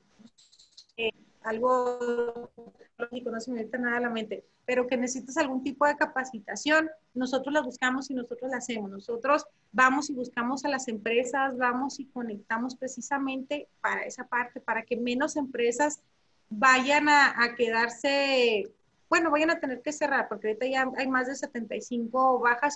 algo lógico, no se me viene nada a la mente, pero que necesitas algún tipo de capacitación, nosotros la buscamos y nosotros la hacemos. Nosotros vamos y buscamos a las empresas, vamos y conectamos precisamente para esa parte, para que menos empresas vayan a quedarse, bueno, vayan a tener que cerrar, porque ahorita ya hay más de 75 bajas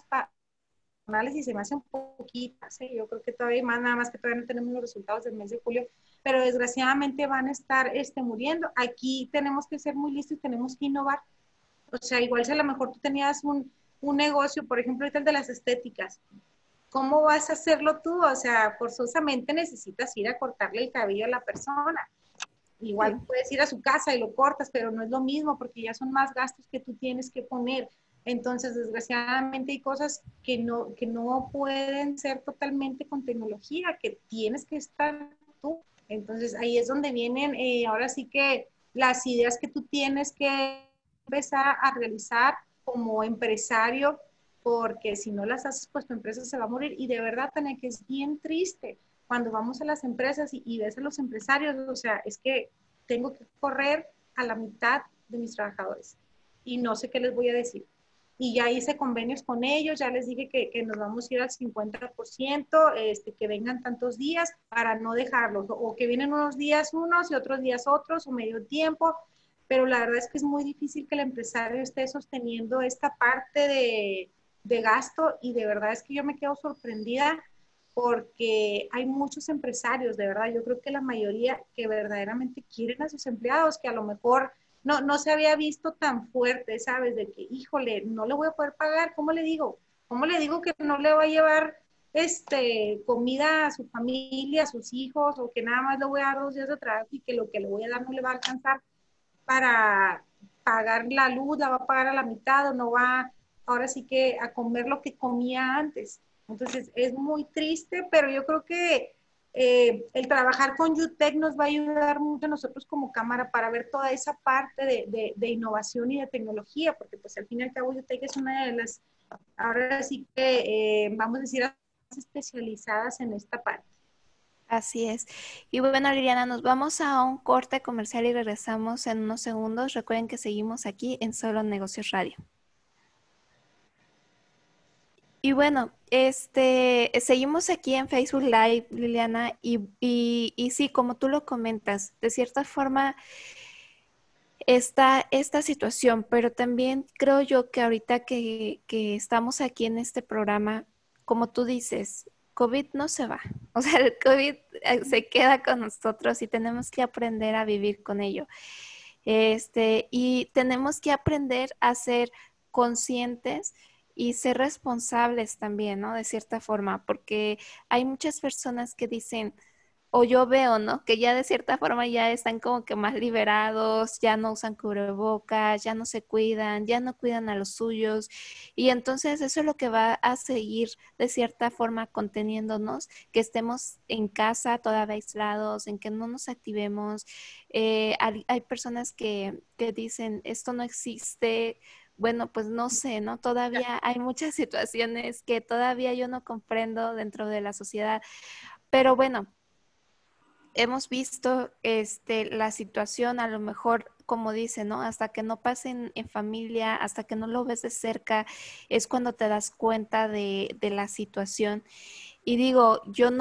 y se me hacen poquitas, ¿eh? Yo creo que todavía más, nada más que todavía no tenemos los resultados del mes de julio, pero desgraciadamente van a estar muriendo. Aquí tenemos que ser muy listos y tenemos que innovar. O sea, igual si a lo mejor tú tenías un negocio, por ejemplo, ahorita el de las estéticas, ¿cómo vas a hacerlo tú? O sea, forzosamente necesitas ir a cortarle el cabello a la persona. Igual puedes ir a su casa y lo cortas, pero no es lo mismo porque ya son más gastos que tú tienes que poner. Entonces, desgraciadamente hay cosas que no pueden ser totalmente con tecnología, que tienes que estar tú. Entonces, ahí es donde vienen, ahora sí que las ideas que tú tienes que empezar a realizar como empresario, porque si no las haces, pues tu empresa se va a morir. Y de verdad, Tania, que es bien triste cuando vamos a las empresas y ves a los empresarios, o sea, es que tengo que correr a la mitad de mis trabajadores y no sé qué les voy a decir. Y ya hice convenios con ellos, ya les dije que nos vamos a ir al 50%, que vengan tantos días para no dejarlos, o que vienen unos días unos y otros días otros, o medio tiempo, pero la verdad es que es muy difícil que el empresario esté sosteniendo esta parte de gasto y de verdad es que yo me quedo sorprendida porque hay muchos empresarios, de verdad, yo creo que la mayoría que verdaderamente quieren a sus empleados, que a lo mejor no se había visto tan fuerte, ¿sabes? De que, híjole, no le voy a poder pagar, ¿cómo le digo? ¿Cómo le digo que no le va a llevar comida a su familia, a sus hijos, o que nada más le voy a dar 2 días de trabajo y que lo que le voy a dar no le va a alcanzar para pagar la luz, la va a pagar a la mitad o no va ahora sí que a comer lo que comía antes? Entonces es muy triste, pero yo creo que el trabajar con UTEC nos va a ayudar mucho a nosotros como cámara para ver toda esa parte de innovación y de tecnología, porque pues al fin y al cabo UTEC es una de las, ahora sí que vamos a decir, más especializadas en esta parte. Así es. Y bueno, Liliana, nos vamos a un corte comercial y regresamos en unos segundos. Recuerden que seguimos aquí en Solo Negocios Radio. Y bueno, seguimos aquí en Facebook Live, Liliana, y sí, como tú lo comentas, de cierta forma está esta situación, pero también creo yo que ahorita que estamos aquí en este programa, como tú dices, COVID no se va. O sea, el COVID se queda con nosotros y tenemos que aprender a vivir con ello. Y tenemos que aprender a ser conscientes y ser responsables también, ¿no? De cierta forma, porque hay muchas personas que dicen, o yo veo, ¿no? Que ya de cierta forma ya están como que más liberados, ya no usan cubrebocas, ya no se cuidan, ya no cuidan a los suyos. Y entonces eso es lo que va a seguir de cierta forma conteniéndonos, que estemos en casa todavía aislados, en que no nos activemos. Hay personas que dicen, esto no existe. Bueno, pues no sé, ¿no? Todavía hay muchas situaciones que todavía yo no comprendo dentro de la sociedad. Pero bueno, hemos visto la situación, a lo mejor, como dice, ¿no? Hasta que no pasen en familia, hasta que no lo ves de cerca, es cuando te das cuenta de la situación. Y digo,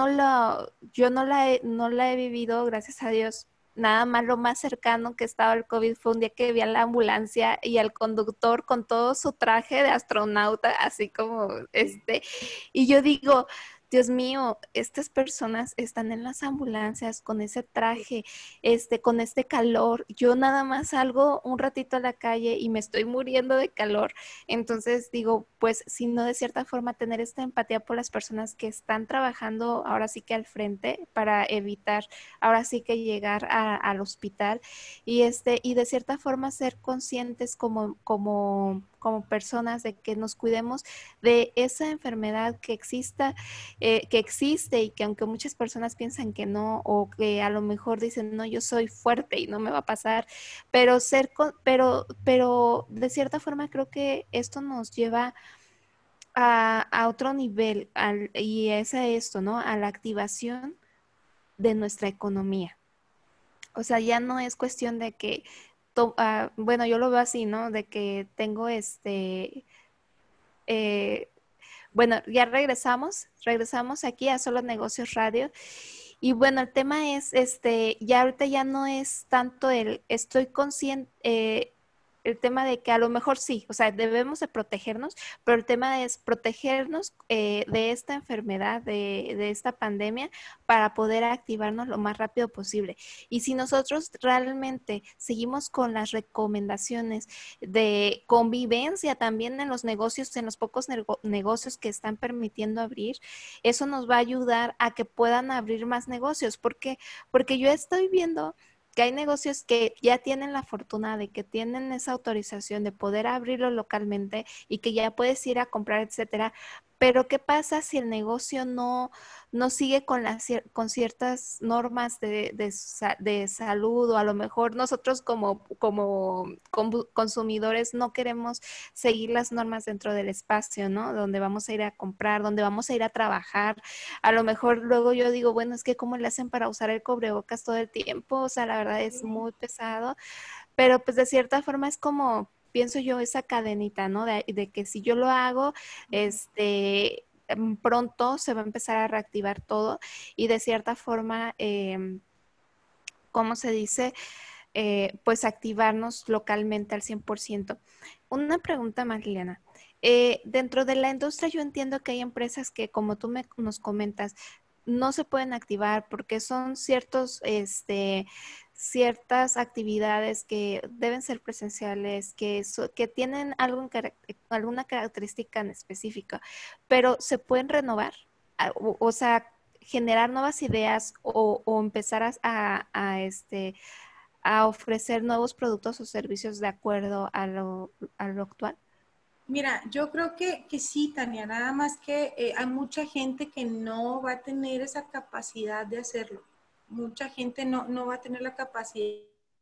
no la he vivido, gracias a Dios. Nada más lo más cercano que estaba al COVID fue un día que vi a la ambulancia y al conductor con todo su traje de astronauta, así como y yo digo, Dios mío, estas personas están en las ambulancias con ese traje, con este calor. Yo nada más salgo un ratito a la calle y me estoy muriendo de calor. Entonces digo, pues, si no de cierta forma tener esta empatía por las personas que están trabajando ahora sí que al frente para evitar ahora sí que llegar al hospital y de cierta forma ser conscientes como personas de que nos cuidemos de esa enfermedad que existe y que aunque muchas personas piensan que no o que a lo mejor dicen, no, yo soy fuerte y no me va a pasar, pero de cierta forma creo que esto nos lleva a otro nivel y es a esto, ¿no? A la activación de nuestra economía. O sea, ya no es cuestión de que, bueno, yo lo veo así, ¿no? De que tengo eh, bueno, ya regresamos aquí a Solo Negocios Radio. Y bueno, el tema es, ya ahorita ya no es tanto estoy consciente, el tema de que a lo mejor sí, o sea, debemos de protegernos, pero el tema es protegernos de esta enfermedad, de esta pandemia, para poder activarnos lo más rápido posible. Y si nosotros realmente seguimos con las recomendaciones de convivencia también en los negocios, en los pocos negocios que están permitiendo abrir, eso nos va a ayudar a que puedan abrir más negocios. ¿Por qué? Porque yo estoy viendo que hay negocios que ya tienen la fortuna de que tienen esa autorización de poder abrirlo localmente y que ya puedes ir a comprar, etcétera. Pero ¿qué pasa si el negocio no sigue con ciertas normas de salud, o a lo mejor nosotros como consumidores no queremos seguir las normas dentro del espacio, ¿no? Donde vamos a ir a comprar, donde vamos a ir a trabajar. A lo mejor luego yo digo, bueno, es que ¿cómo le hacen para usar el cubrebocas todo el tiempo? O sea, la verdad es muy pesado, pero pues de cierta forma es como, pienso yo, esa cadenita, ¿no? De que si yo lo hago, pronto se va a empezar a reactivar todo y de cierta forma, ¿cómo se dice? Pues activarnos localmente al 100%. Una pregunta más, Liliana. Dentro de la industria yo entiendo que hay empresas que, como tú nos comentas, no se pueden activar porque son ciertas actividades que deben ser presenciales, que tienen alguna característica en específica, pero se pueden renovar, o sea, generar nuevas ideas o empezar a ofrecer nuevos productos o servicios de acuerdo a lo actual. Mira, yo creo que sí, Tania, nada más que hay mucha gente que no va a tener esa capacidad de hacerlo. Mucha gente no va a tener la capacidad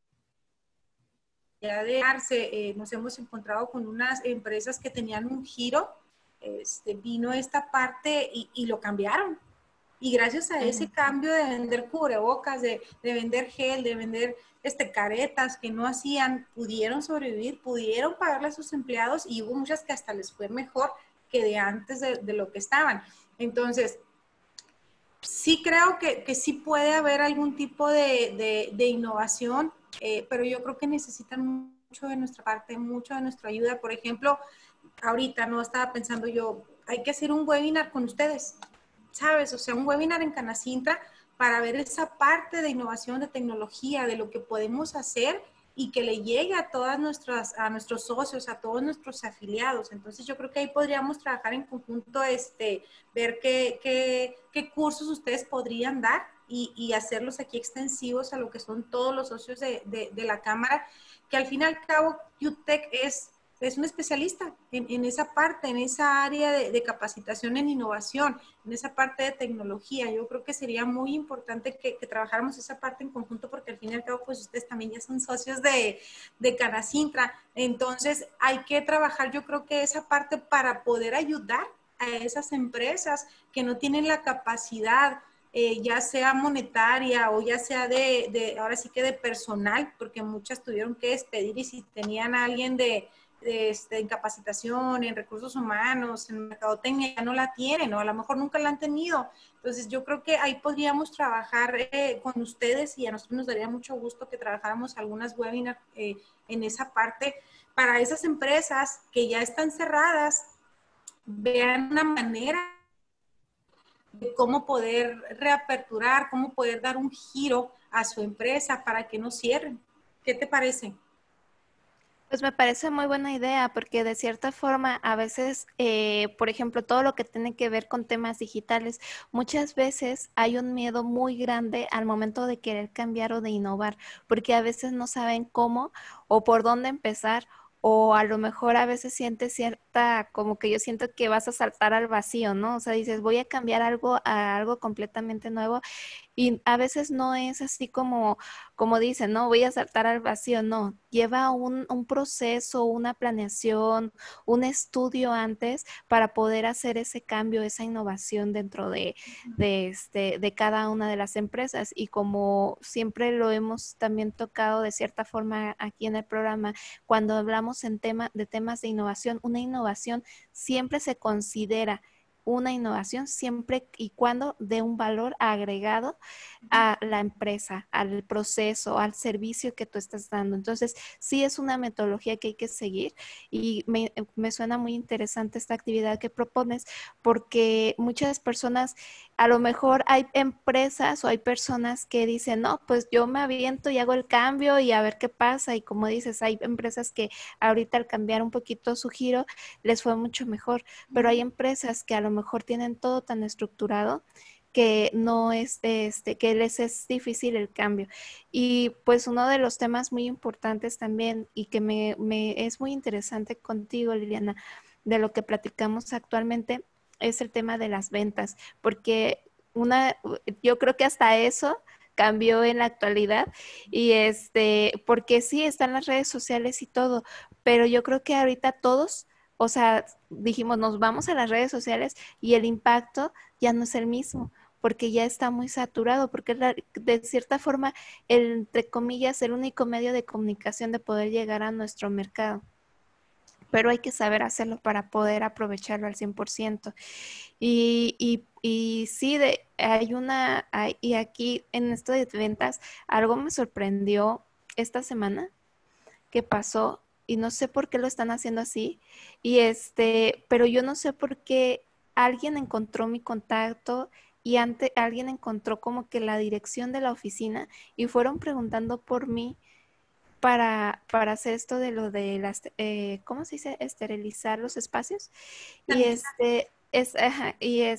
de darse. Nos hemos encontrado con unas empresas que tenían un giro, vino esta parte y lo cambiaron. Y gracias a ese cambio de vender cubrebocas, de vender gel, de vender caretas que no hacían, pudieron sobrevivir, pudieron pagarle a sus empleados y hubo muchas que hasta les fue mejor que de antes de lo que estaban. Entonces, sí creo que sí puede haber algún tipo de innovación, pero yo creo que necesitan mucho de nuestra parte, mucho de nuestra ayuda. Por ejemplo, ahorita no estaba pensando yo, hay que hacer un webinar con ustedes, ¿sabes? O sea, un webinar en Canacintra para ver esa parte de innovación, de tecnología, de lo que podemos hacer y que le llegue a a nuestros socios, a todos nuestros afiliados. Entonces yo creo que ahí podríamos trabajar en conjunto, ver qué cursos ustedes podrían dar y hacerlos aquí extensivos a lo que son todos los socios de la Cámara, que al fin y al cabo UTEC es un especialista en esa parte, en esa área de capacitación en innovación, en esa parte de tecnología. Yo creo que sería muy importante que trabajáramos esa parte en conjunto, porque al fin y al cabo, pues ustedes también ya son socios de Canacintra. Entonces, hay que trabajar, yo creo que esa parte para poder ayudar a esas empresas que no tienen la capacidad, ya sea monetaria o ya sea ahora sí que de personal, porque muchas tuvieron que despedir, y si tenían a alguien en capacitación, en recursos humanos, en mercadotecnia, ya no la tienen, o a lo mejor nunca la han tenido. Entonces yo creo que ahí podríamos trabajar con ustedes, y a nosotros nos daría mucho gusto que trabajáramos algunas webinars en esa parte para esas empresas que ya están cerradas, vean una manera de cómo poder reaperturar, cómo poder dar un giro a su empresa para que no cierren. ¿Qué te parece? Pues me parece muy buena idea, porque de cierta forma a veces, por ejemplo, todo lo que tiene que ver con temas digitales, muchas veces hay un miedo muy grande al momento de querer cambiar o de innovar, porque a veces no saben cómo o por dónde empezar, o a lo mejor a veces sientes cierta, como que yo siento que vas a saltar al vacío, ¿no? O sea, dices, voy a cambiar algo a algo completamente nuevo, y a veces no es así como dicen, no, voy a saltar al vacío, no, lleva un proceso, una planeación, un estudio antes para poder hacer ese cambio, esa innovación dentro de cada una de las empresas. Y como siempre lo hemos también tocado de cierta forma aquí en el programa, cuando hablamos de temas de innovación, una innovación siempre se considera una innovación siempre y cuando dé un valor agregado a la empresa, al proceso, al servicio que tú estás dando. Entonces, sí es una metodología que hay que seguir, y me suena muy interesante esta actividad que propones, porque muchas personas, a lo mejor hay empresas o hay personas que dicen, no, pues yo me aviento y hago el cambio y a ver qué pasa. Y como dices, hay empresas que ahorita al cambiar un poquito su giro les fue mucho mejor, pero hay empresas que a lo mejor tienen todo tan estructurado que no es, que les es difícil el cambio. Y pues uno de los temas muy importantes también, y que me es muy interesante contigo, Liliana, de lo que platicamos actualmente, es el tema de las ventas, porque yo creo que hasta eso cambió en la actualidad, y porque sí están las redes sociales y todo, pero yo creo que ahorita todos, o sea, dijimos, nos vamos a las redes sociales y el impacto ya no es el mismo, porque ya está muy saturado, porque es de cierta forma, entre comillas, el único medio de comunicación de poder llegar a nuestro mercado. Pero hay que saber hacerlo para poder aprovecharlo al 100%. Y sí, y aquí en esto de ventas, algo me sorprendió esta semana que pasó, y no sé por qué lo están haciendo así, pero yo no sé por qué alguien encontró mi contacto, y alguien encontró como que la dirección de la oficina, y fueron preguntando por mí para hacer esto de lo de ¿cómo se dice? Esterilizar los espacios. Y ajá,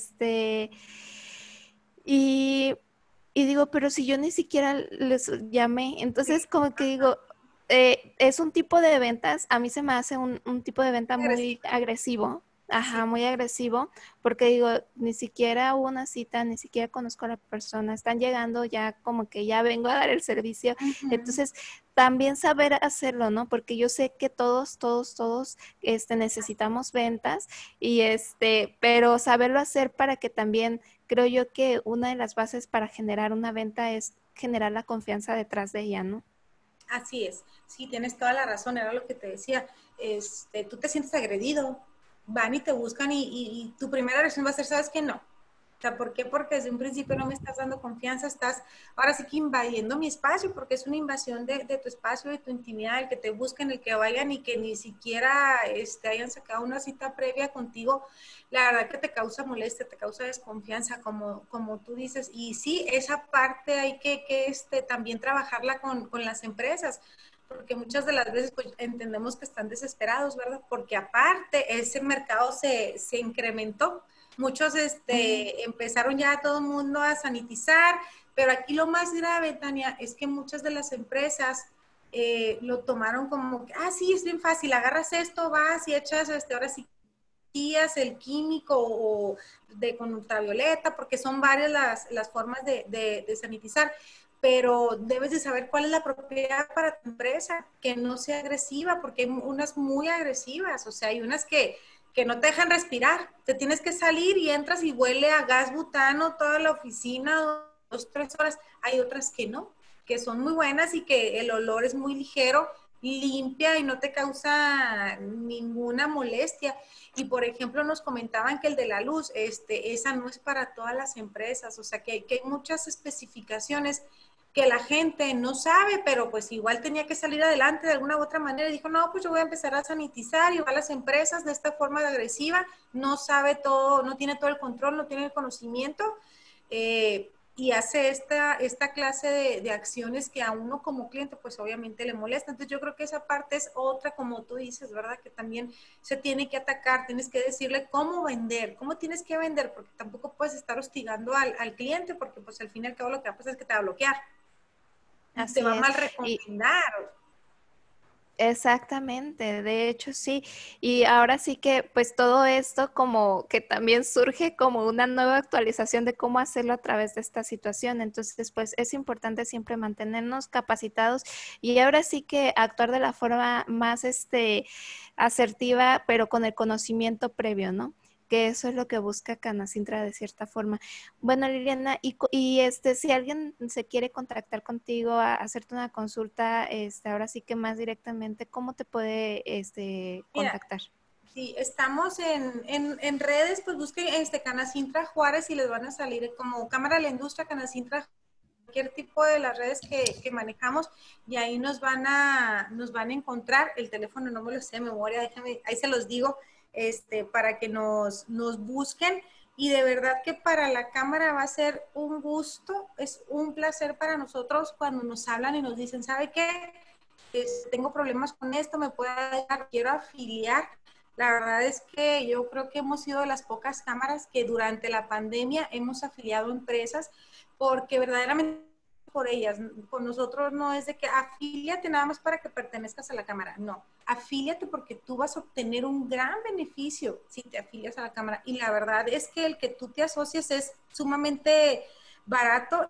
y, y digo, pero si yo ni siquiera les llamé. Entonces como que digo, es un tipo de ventas, a mí se me hace un tipo de venta muy agresivo. Ajá, Sí. muy agresivo, porque digo, ni siquiera hubo una cita, ni siquiera conozco a la persona, están llegando ya como que ya vengo a dar el servicio. Ujú. Entonces, también saber hacerlo, ¿no? Porque yo sé que todos, necesitamos ventas, pero saberlo hacer para que también, creo yo que una de las bases para generar una venta es generar la confianza detrás de ella, ¿no? Así es, sí, tienes toda la razón, era lo que te decía. Tú te sientes agredido, van y te buscan, y tu primera reacción va a ser, ¿sabes qué? No. O sea, ¿por qué? Porque desde un principio no me estás dando confianza, estás ahora sí que invadiendo mi espacio, porque es una invasión de tu espacio, de tu intimidad, el que te busquen, el que vayan y que ni siquiera hayan sacado una cita previa contigo. La verdad que te causa molestia, te causa desconfianza, como tú dices. Y sí, esa parte hay que también trabajarla con las empresas, porque muchas de las veces pues, entendemos que están desesperados, ¿verdad? Porque aparte ese mercado se incrementó. Muchos empezaron ya todo el mundo a sanitizar, pero aquí lo más grave, Tania, es que muchas de las empresas lo tomaron como, sí, es bien fácil, agarras esto, vas y echas, ahora sí, el químico o con ultravioleta, porque son varias las formas de sanitizar, pero debes de saber cuál es la propiedad para tu empresa, que no sea agresiva, porque hay unas muy agresivas, o sea, hay unas que no te dejan respirar, te tienes que salir y entras y huele a gas butano toda la oficina, 2-3 horas, hay otras que no, que son muy buenas y que el olor es muy ligero, limpia y no te causa ninguna molestia. Y por ejemplo nos comentaban que el de la luz, esa no es para todas las empresas, o sea que hay muchas especificaciones que la gente no sabe, pero pues igual tenía que salir adelante de alguna u otra manera y dijo, no, pues yo voy a empezar a sanitizar y va a las empresas de esta forma de agresiva, no sabe todo, no tiene todo el control, no tiene el conocimiento, y hace esta clase de acciones que a uno como cliente pues obviamente le molesta. Entonces yo creo que esa parte es otra, como tú dices, ¿verdad? Que también se tiene que atacar, tienes que decirle cómo vender, cómo tienes que vender, porque tampoco puedes estar hostigando al cliente, porque pues al fin y al cabo lo que va a pasar es que te va a bloquear. Así te va a es. mal recomendar. Exactamente, de hecho sí, y ahora sí que pues todo esto como que también surge como una nueva actualización de cómo hacerlo a través de esta situación, entonces pues es importante siempre mantenernos capacitados y ahora sí que actuar de la forma más asertiva, pero con el conocimiento previo, ¿no? Que eso es lo que busca Canacintra de cierta forma. Bueno, Liliana, si alguien se quiere contactar contigo a hacerte una consulta, ahora sí que más directamente, ¿cómo te puede contactar? Mira, sí, estamos en redes, pues busquen Canacintra Juárez y les van a salir como Cámara de la Industria Canacintra, cualquier tipo de las redes que manejamos, y ahí nos van a encontrar. El teléfono no me lo sé de memoria, déjame, ahí se los digo, para que nos busquen. Y de verdad que para la cámara va a ser un gusto, es un placer para nosotros cuando nos hablan y nos dicen, ¿sabe qué? Tengo problemas con esto, me puede ayudar, quiero afiliar. La verdad es que yo creo que hemos sido de las pocas cámaras que durante la pandemia hemos afiliado empresas, porque verdaderamente por ellas, con nosotros no es de que afíliate nada más para que pertenezcas a la cámara, no, afíliate porque tú vas a obtener un gran beneficio si te afilias a la cámara, y la verdad es que el que tú te asocies es sumamente barato,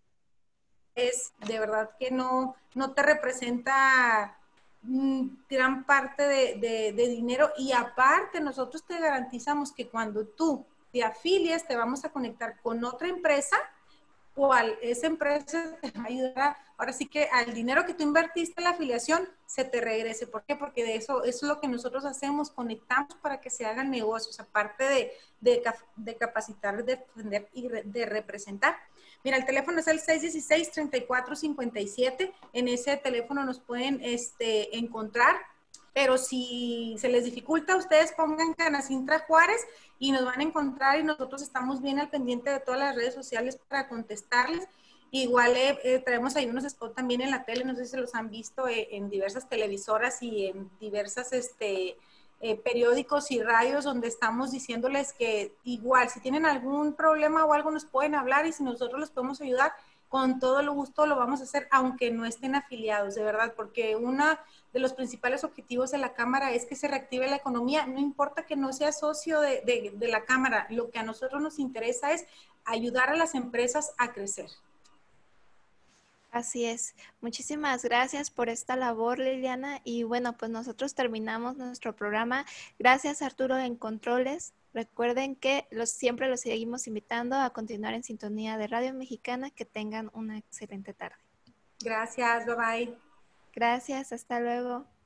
es de verdad que no te representa gran parte de dinero, y aparte nosotros te garantizamos que cuando tú te afilies te vamos a conectar con otra empresa, cual esa empresa te va a ayudar ahora sí que al dinero que tú invertiste en la afiliación se te regrese. ¿Por qué? Porque de eso es lo que nosotros hacemos, conectamos para que se hagan negocios, aparte de capacitar, de defender y de representar. Mira, el teléfono es el 616-3457. En ese teléfono nos pueden encontrar, pero si se les dificulta, ustedes pongan Canacintra Juárez y nos van a encontrar, y nosotros estamos bien al pendiente de todas las redes sociales para contestarles. Igual traemos ahí unos spots también en la tele, no sé si se los han visto en diversas televisoras y en diversas periódicos y radios, donde estamos diciéndoles que igual si tienen algún problema o algo nos pueden hablar, y si nosotros les podemos ayudar, con todo el gusto lo vamos a hacer, aunque no estén afiliados, de verdad, porque uno de los principales objetivos de la Cámara es que se reactive la economía, no importa que no sea socio de la Cámara, lo que a nosotros nos interesa es ayudar a las empresas a crecer. Así es. Muchísimas gracias por esta labor, Liliana. Y bueno, pues nosotros terminamos nuestro programa. Gracias, Arturo, en Controles. Recuerden que siempre los seguimos invitando a continuar en sintonía de Radio Mexicana. Que tengan una excelente tarde. Gracias, bye bye. Gracias, hasta luego.